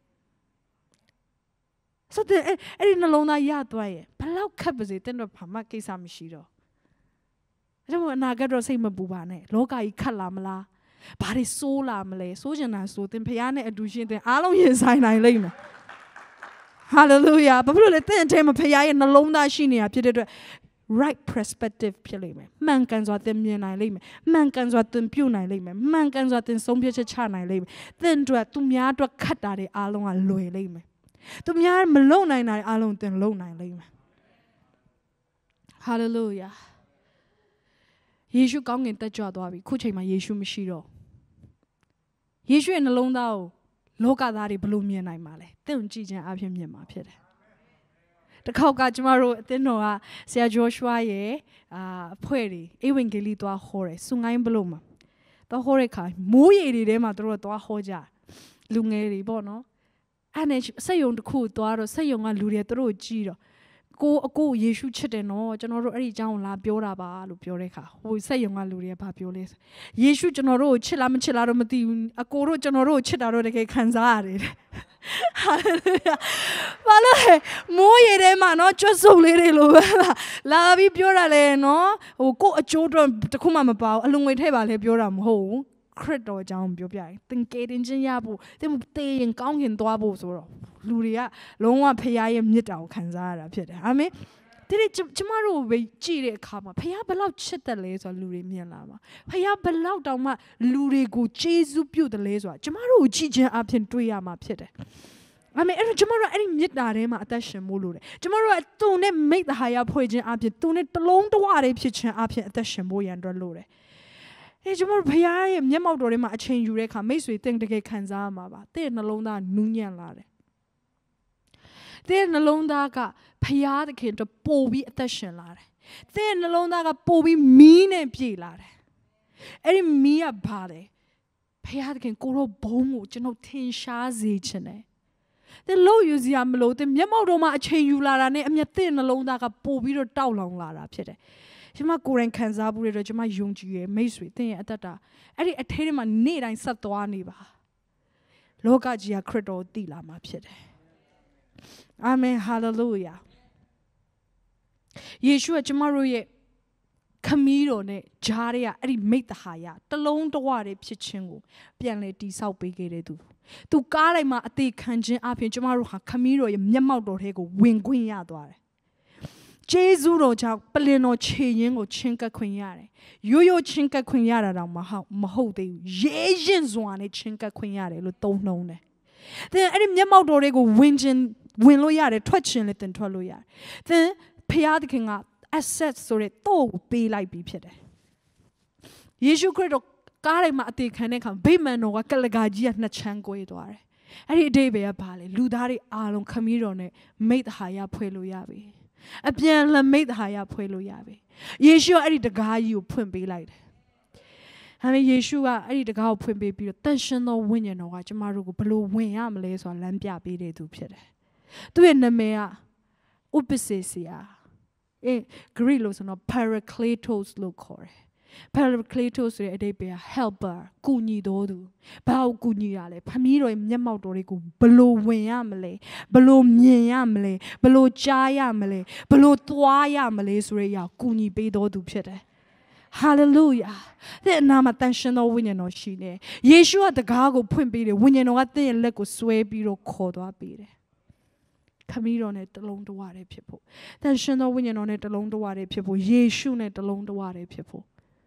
ဆိုတဲ့အဲ့ဒီနှလုံးသားရသွားရင်ဘလောက်ခက်ပါစေတဲ့တော့ဘာမှကိစ္စမရှိတော့ဒါကြောင့်အနာဂတ်တော့စိတ်မပူပါနဲ့လောကကြီးခတ်လာမလားဘာတွေဆိုးလာမလဲဆိုးချင်တာဆိုသင်ဖခင်နဲ့အတူရှင်သင်အားလုံးရင်ဆိုင်နိုင်လိမ့်မယ်ဟာလေလုယာဘာဖြစ်လို့လဲသင်အထဲမှာဖခင်ရဲ့နှလုံးသားရှိနေတာဖြစ်တဲ့အတွက် right perspective ဖြစ်လိမ့်မယ်မှန်ကန်စွာသင်မြင်နိုင်လိမ့်မယ်မှန်ကန်စွာသင်ပြုနိုင်လိမ့်မယ်မှန်ကန်စွာသင်ဆုံးဖြတ်ချက်ချနိုင်လိမ့်မယ်သင်တို့သူများအတွက်ခတ်တာတွေအားလုံးကလွယ်လိမ့်မယ်သူများမလုံနိုင်တာတွေအားလုံးသင်လုံနိုင်လိမ့်မယ်ဟာလေလုယာယေရှုကောင်းကင်တက်ကြွသွားပြီခုချိန်မှာယေရှုမရှိတော့ယေရှုရဲ့နှလုံးသားကိုလောကသားတွေဘယ်လိုမြင်နိုင်မှာလဲသင်ကြည့်ခြင်းအပြင်မြင်မှာဖြစ်တယ်တခေါက်ကကျမတို့အသင်းတော်ကဆရာဂျောရှွာရဲ့အဖွဲ့တွေဧဝံဂေလိသွားဟောတယ်စုငိုင်းဘလို့မှာသွားဟောတဲ့ခါမိုးရေတွေထဲမှာတို့သွားဟောကြလူငယ်တွေပေါ့နော်အဲ့နဲ့စက်ယုံတစ်ခုသွားတော့စက်ယုံကလူတွေတို့ကြည့်တော့ကိုအကိုယေရှုချစ်တယ်နော်ကျွန်တော်တို့အဲ့ဒီအကြောင်းလာပြောတာပါလို့ပြောတဲ့ခါဟိုစက်ယုံကလူတွေကဘာပြောလဲယေရှုကျွန်တော်တို့ကိုချစ်လားမချစ်လားတော့မသိဘူးအကိုတို့ကျွန်တော်တို့ကိုချစ်တာတော့တကယ်ခံစားရတယ်ဟာလေလုယာဘာလို့မိုးရေထဲမှာနော်ကြွစုံလေးတွေလိုပဲလာပြီးပြောတာလေနော်ဟိုကိုအကျိုးတော့တခုမှမပါဘူးအလုံငွေထည့်ပါလေပြောတာမဟုတ်ဘူးခရစ်တော်အကြောင်းပြောပြရင်သင်ကယ်တင်ခြင်းရဖို့သင်တေးရင်ကောင်းကင်သွားဖို့ဆိုတော့လူတွေကလုံးဝဖခင်ရဲ့မြတ်တာကိုခံစားရတာဖြစ်တယ်အာမင်ဒီကျမတို့ပဲကြည့်တဲ့အခါမှာဖခင်ဘယ်လောက်ချစ်တယ်လဲဆိုတော့လူတွေမြင်လာမှာဖခင်ဘယ်လောက်တောင်မှလူတွေကိုကျေးဇူးပြုတယ်လဲဆိုတာကျမတို့ကိုကြည့်ခြင်းအပြင်တွေ့ရမှာဖြစ်တယ်အာမင်အဲ့တော့ကျမတို့အဲ့ဒီမြတ်တာထဲမှာအသက်ရှင်ဖို့လိုတယ်ကျမတို့ကသူ့နဲ့မိတ္တဟာယဖွဲ့ခြင်းအပြင်သူ့နဲ့တလုံးတဝတည်းဖြစ်ခြင်းအပြင်အသက်ရှင်ဖို့ရန်အတွက်လိုတယ်ကျွန်တော်ဘုရားရဲ့မျက်မှောက်တော်ထဲမှာအချိန်ယူတဲ့အခါမိတ်ဆွေတင်တကယ်ခံစားရမှာပါတဲ့နှလုံးသားနူးညံ့လာတယ်တဲ့နှလုံးသားကဘုရားသခင်တို့ပို့ပြီးအသက်ရှင်လာတယ်တဲ့နှလုံးသားကပို့ပြီးမီးနဲ့ပြည့်လာတယ်အဲ့ဒီမီးကဘာလဲဘုရားသခင်ကိုရောဘုံကိုကျွန်တော်ထင်ရှားစေခြင်းနဲ့တဲ့လို့ယူစရာမလိုတဲ့မျက်မှောက်တော်မှာအချိန်ယူလာတာနဲ့အမျက်တဲ့နှလုံးသားကပို့ပြီးတော့တောက်လောင်လာတာဖြစ်တယ်ကျွန်မကိုယ်တိုင်ခံစားမှုတွေတော့ကျွန်မယုံကြည်ရမိတ်ဆွေသင်ရဲ့အသက်တာအဲ့ဒီအထဲထဲမှာနေ့တိုင်းဆက်သွားနေပါလောကကြီးကခရစ်တော်ကိုသိလာမှာဖြစ်တယ်အာမင်ဟာလေလုယာယေရှုကကျမတို့ရဲ့ခမီးတော်နဲ့ဂျားတွေကအဲ့ဒီမိတ္တဟာယတလုံးတဝတွေဖြစ်ခြင်းကိုပြန်လဲတိဆောက်ပေးခဲ့တဲ့သူကားတိုင်းမှာအသေးခံခြင်းအပြင်ကျမတို့ဟာခမီးတော်ရဲ့မျက်မှောက်တော်ထဲကိုဝင်ခွင့်ရသွားတယ်ဂျေဇုတော်ကြောင့်ပလင်တော်ခြေရင်းကိုချင်းကပ်ခွင့်ရတယ်ရိုးရိုးချင်းကပ်ခွင့်ရတာတော့မဟုတ်သေးဘူးရဲရင်စွာနဲ့ချင်းကပ်ခွင့်ရတယ်လို့သုံးနှုံးတယ်သင်အဲ့ဒီမျက်မှောက်တော်တွေကိုဝင်လို့ရတယ်ထွက်ခြင်းလည်းသင်ထွက်လို့ရတယ်သင်ဖျားသခင်က asset ဆိုတဲ့တော့ပေးလိုက်ပြီးဖြစ်တယ်ယေရှုခရစ်တော်ကားတိုင်းမှာအသေးခံတဲ့အခါဗိမာန်တော်ကကလကာကြီးကနှစ်ချမ်းကွဲသွားတယ်အဲ့ဒီအတိတ်ပဲကဘာလဲလူသားတွေအားလုံးခမည်းတော်နဲ့မိတ္တဟာယဖွဲ့လို့ရပြီအပြန်လှန်မိတ္တဟာယဖွဲ့လို့ရပြီယေရှုကအဲ့ဒီတကားကြီးကိုဖွင့်ပေးလိုက်တယ်ဒါပေမဲ့ယေရှုကအဲ့ဒီတကားကိုဖွင့်ပေးပြီးတော့တန်ရှင်သောဝိညာဉ်တော်ကကျမတို့ကိုဘယ်လိုဝင်ရမလဲဆိုတာလမ်းပြပေးတဲ့သူဖြစ်တယ်သူ့ရဲ့နာမည်ကဥပ္ပစေစရာGreek လို့ဆိုတော့ Parakletos လို့ခေါ်တယ် Parakletos ဆိုတဲ့အဓိပ္ပာယ် helper ကူညီတော်သူဘာကိုကူညီရလဲဖမီးတော်ရဲ့မျက်မှောက်တော်တွေကိုဘလို့ဝင်ရမလဲဘလို့မြင်ရမလဲဘလို့ကြားရမလဲဘလို့သွားရမလဲဆိုတဲ့အရာကူညီပေးတော်သူဖြစ်တယ်Hallelujah တဲ့နာမတန်ရှင်တော်ဝိညာဉ်တော်ရှိနေယေရှုကတကားကိုဖွင့်ပေးတယ်ဝိညာဉ်တော်ကတဲ့ရဲ့လက်ကိုဆွဲပြီးတော့ခေါ်သွားပေးတယ်ခမီးတော်နဲ့တလုံးတဝတည်းဖြစ်ဖို့တန်ရှင်သောဝိညာဉ်တော်နဲ့တလုံးတဝတည်းဖြစ်ဖို့ယေရှုနဲ့တလုံးတဝတည်းဖြစ်ဖို့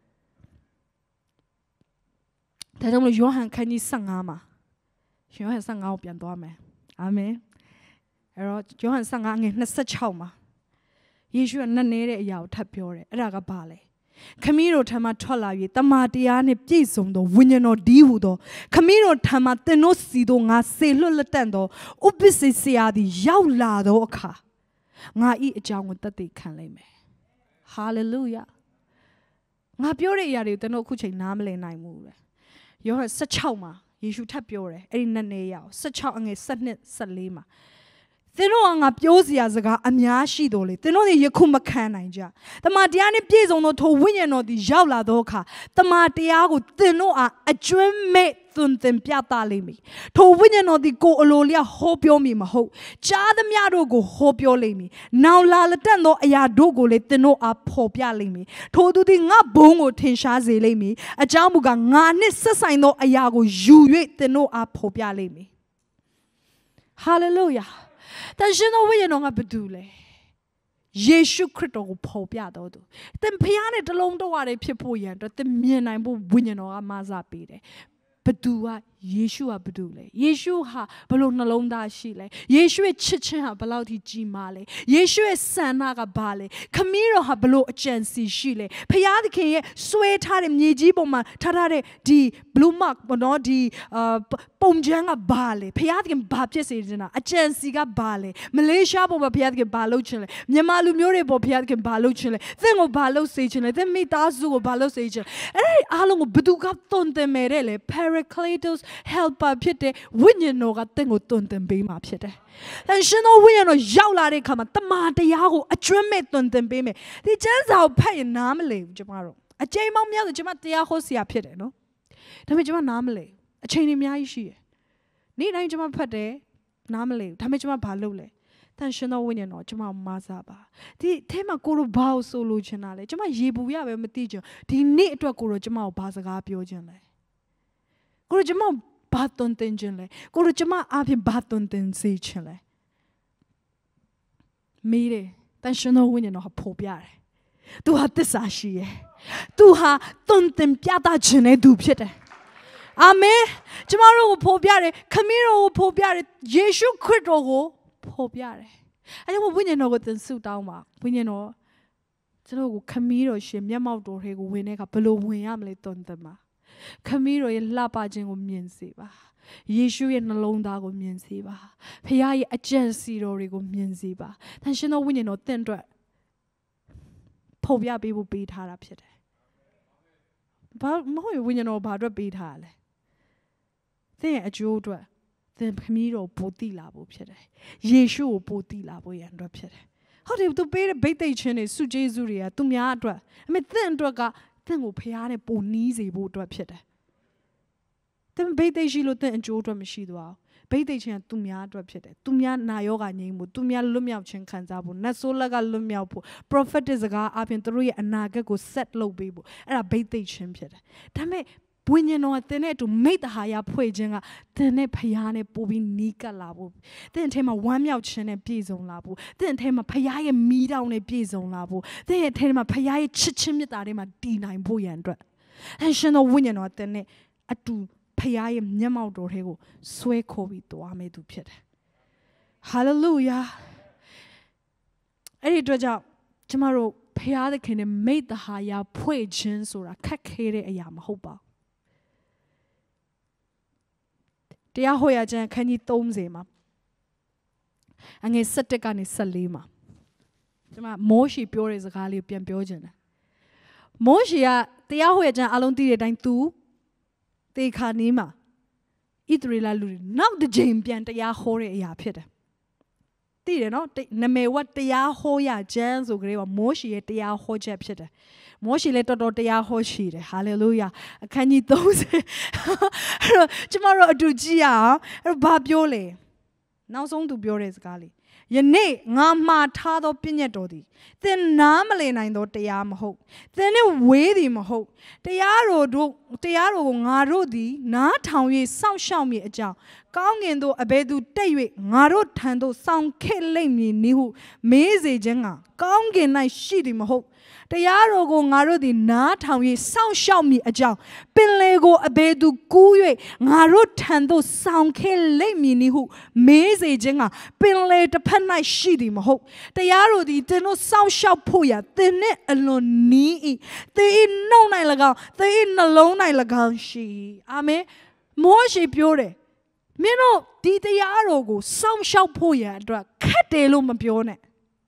ဒါကြောင့်မလို့ယောဟန်ခန်းကြီး15မှာယောဟန်15ကိုပြန်သွားမယ်အာမင်အဲ့တော့ယောဟန်15ငွေ26မှာယေရှုကနတ်နေတဲ့အရာကိုထပ်ပြောတယ်အဲ့ဒါကဘာလဲခမီးတော်ထံမှထွက်လာ၍တမန်တရားနှင့်ပြည့်စုံသောဝိညာဉ်တော်ဒီဟုသောခမီးတော်ထံမှသင်တို့စီတို့ငါစေလွတ်လက်တန့်သောဥပ္ပစေဆရာသည်ရောက်လာသောအခါငါဤအကြောင်းကိုသက်သေခံလိမ့်မယ်ဟာလေလုယာငါပြောတဲ့အရာတွေကိုသင်တို့အခုချိန်နားမလည်နိုင်ဘူးလေယောဟန်16မှာယေရှုထပ်ပြောတယ်အဲ့ဒီနတ်နေရအောင်16အငယ်7 14မှာသင်တို့ကငါပြောစရာစကားအများရှိတော်လေသင်တို့ယခုမခံနိုင်ကြတမန်တရားနဲ့ပြည့်စုံသောထိုဝိညာဉ်တော်သည်ရောက်လာသောအခါတမန်တရားကိုသင်တို့အားအကျွမ်းမဲ့သွန်သင်ပြသလိမ့်မည်ထိုဝိညာဉ်တော်သည်ကိုယ်အလိုလျောက်ဟောပြောမည်မဟုတ်ကြားသမျှတို့ကိုဟောပြောလိမ့်မည်နောင်လာလက်တန့်သောအရာတို့ကိုလည်းသင်တို့အားဖော်ပြလိမ့်မည်ထိုသူသည်ငါဘုန်းကိုထင်ရှားစေလိမ့်မည်အကြောင်းမူကားငါနှင့်ဆက်ဆိုင်သောအရာကိုယူ၍သင်တို့အားဖော်ပြလိမ့်မည်ဟာလေလုယာတန်ရှင်သောဝိညာဉ်တော်ကဘာတူလဲယေရှုခရစ်တော်ကိုဖော်ပြတော်သူသင်ဖျားနဲ့တလုံးတဝတည်းဖြစ်ဖို့ရန်အတွက်သင်မြင်နိုင်ဖို့ဝိညာဉ်တော်ကမဆပေးတယ်ဘသူကယေရှုကဘသူလဲယေရှုဟာဘလို့နှလုံးသားရှိလဲယေရှုရဲ့ချစ်ခြင်းဟာဘလောက်ထိကြီးမားလဲယေရှုရဲ့ဆန္ဒကဘာလဲခမည်းတော်ဟာဘလို့အကြံစီရှိလဲဖျားသခင်ရဲ့ဆွဲထားတဲ့မြေကြီးပေါ်မှာထားတဲ့ဒီ blue mark ဘောနော်ဒီပုံချမ်းကဘာလဲဖျားသခင်ဘာဖြစ်စေချင်တာအကြံစီကဘာလဲမလေးရှားပေါ်မှာဖျားသခင်ဘာလုပ်ချင်လဲမြန်မာလူမျိုးတွေပေါ်ဖျားသခင်ဘာလုပ်ချင်လဲသင်ကိုဘာလုပ်စေချင်လဲသင်မိသားစုကိုဘာလုပ်စေချင်အဲ့ဒီအားလုံးကိုဘသူကသွန်သင်မဲ့တဲ့လေ Parakletos helper ဖြစ်တဲ့ဝိညာဉ်တော်ကသင်ကိုသွန်သင်ပေးမှာဖြစ်တယ်။ဒါရှင်သောဝိညာဉ်တော်ရောက်လာတဲ့အခါမှာတမန်တရားကိုအကျွမ်းမဲ့သွန်သင်ပေးမယ်။ဒီကျမ်းစာကိုဖတ်ရင်နားမလည်ဘူးကျမတို့။အချိန်မောင်းများဆိုကျမတရားဟောဆရာဖြစ်တယ်နော်။ဒါပေမဲ့ကျမနားမလည်ဘူး။အချိန်တွေအများကြီးရှိတယ်။နေ့တိုင်းကျမဖတ်တယ်နားမလည်ဘူး။ဒါပေမဲ့ကျမဘာလုပ်လဲ။တန်ရှင်သောဝိညာဉ်တော်ကျမမဆပါဒီအဲမှာကိုလိုဘာကိုဆိုလိုချင်တာလဲကျမရေပူရပဲမသိချင်ဒီနေ့အတွက်ကိုတော့ကျမကိုဘာစကားပြောချင်လဲကိုလိုကျမဘာသွန်သင်ခြင်းလဲကိုလိုကျမအားဖြင့်ဘာသွန်သင်စေခြင်းလဲမေးတယ်တန်ရှင်သောဝိညာဉ်တော်ဖော်ပြတယ်သူဟာသစ္စာရှိတယ်သူဟာသွန်သင်ပြသခြင်းနဲ့သူဖြစ်တယ်အာမင်ကျမတို့ကိုဖော်ပြတယ်ခမည်းတော်ကိုဖော်ပြတယ်ယေရှုခရစ်တော်ကိုဖော်ပြတယ်အဲကြောင့်ဝိညာဉ်တော်ကိုသင်ဆုတောင်းပါဝိညာဉ်တော်ကျွန်တော်ကိုခမည်းတော်ရှင်မျက်မှောက်တော်တွေကိုဝင်တဲ့အခါဘယ်လိုဝင်ရမလဲသွန်သင်ပါခမည်းတော်ရဲ့လှပခြင်းကိုမြင်စေပါယေရှုရဲ့နှလုံးသားကိုမြင်စေပါဖခင်ရဲ့အကြံစီတော်တွေကိုမြင်စေပါတန်ရှင်သောဝိညာဉ်တော်သင်အတွက်ဖော်ပြပေးဖို့ပေးထားတာဖြစ်တယ်ဘာမဟုတ်ဝိညာဉ်တော်ဘာအတွက်ပေးထားလဲသင်ရဲ့အကျိုးအတွက်သင်ခမည်းတော်ပို့တိလာဖို့ဖြစ်တယ်ယေရှုကိုပို့တိလာဖို့ရန်အတွက်ဖြစ်တယ်ဟုတ်တယ်သူပေးတဲ့ဗိတ်သိက်ခြင်းတွေစုကျေးဇူးတွေကသူများအတွက်အမေသင်အတွက်ကသင်ကိုဖျားနဲ့ပုံနီးစေဖို့အတွက်ဖြစ်တယ် Then bait she looked and Joe Machidwa. Bait to me drop it. To me na yoga name, to me lumia chen kanzabu, Nasolaga lumiapo. Prophet is a guy up in 3 and naga go set low baby. And a bait champion. Dame, when you know to make the higher poijenga, then a payane bobi nika labo. Then take a 1 meow chen and peas on labo. Then take a payaya meat on a peas on labo. Then take a payaya chichimit at him a D9 boyandra. And she no winning or then a two. Payay nyamau do hego sway kobi to ame du pit. Hallelujah. Any dredge tomorrow payade can make the higher poisons or a cackere a yam hoba. Dear Hoyajan can you tom zema? And a setekan is salima. Moshi pure is a Galipian Biogen. Moshia, the Ahoyajan alone did it too. They can't nima. It really now the Jane Pianta ya hore ya pit. Did not name what the ya hoya jans or grave moshi at the ya ho chapter. Moshi letter dot the ya ho sheet. Hallelujah. Can you those tomorrow do Gia or Babiole? Now song to Biores Gali. Ye nay, Nama Tado Pinatodi. Then Namale nine dot the yam hope. Then a way him hope. The yarrow do the yarrow narodi, not how ye sound show me a jar. Gangendo abedu David, Naro Tando sound kelemi nihu, meze jenga. Gangen night sheet him hope. The yarrow go narodi, not how ye sound show me a jar. Pinlego abedu guye, Naro Tando sound kelemi nihu, meze jenga. Pinle the penai sheet him hope. The yarrow did no sound shout poya, then it alone knee. They no night lagoon, they in alone night lagoon she. Amen. More she pure. Meno di the yarrow go, sound shout poya, drag cat de luma pione.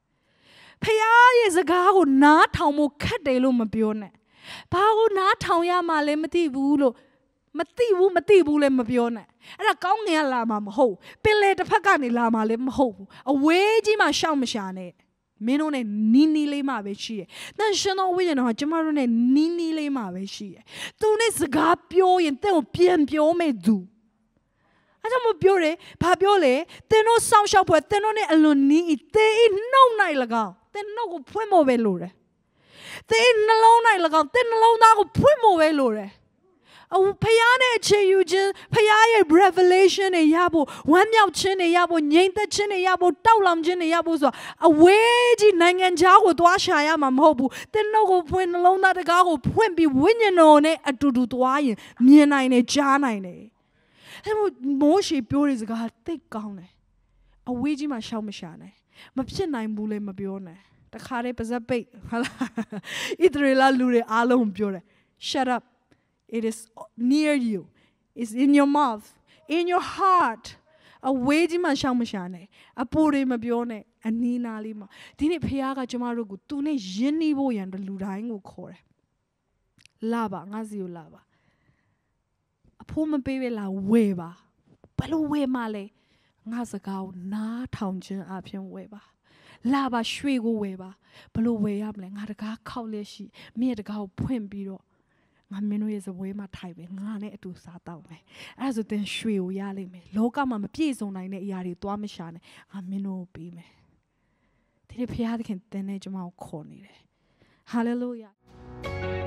Paya is a gago not how more cat de luma pione. Pao not how yama lemati bulo. Mati bule mapione. And a gong lama ho. Pille the pagani lama lim ho. A wage ma shamashane. Menone nini le ma vechi. Then shano win or jamarone nini le ma vechi. Tunis gapio and tell piempio me do. I don't know, Pabiole, they no sound shop, they no alone need, they no night lago, they no puemo velure. They no night lago, they no nago puemo velure. Oh, Payane che Eugene, Payaye revelation a yabo, 1 meow chin a yabo, Yenta chin a yabo, Taulam chin a yabo, a wage nang and jago to Ashayama hobu, then no go point alone that a gago, point be winning on it at to do twine, near 9 a janine. And more she pure is God, take gone. A wage my shamashane, Mapsin nine bule mabione, the carep is a bait. It really lure alone pure. Shut up. It is near you. It's in your mouth, in your heart. A wage man shamashane, a pure mabione, a nina lima. Dini piaga jamarugu, tune jenny boy and the ludango core. Lava, ngaziu lava. A poor baby la weba. Palo we male. Ngazagao na townjin apian weba. Lava shrigo weba. Palo way up like Nadaga cowleshi, me the cow point biro. My menu is a way my type, and to sat down. As it then shrill yali me. Loka mamma piece on 9 yari to amishane, a menu be me. Did a piad can then edge my corny. Hallelujah.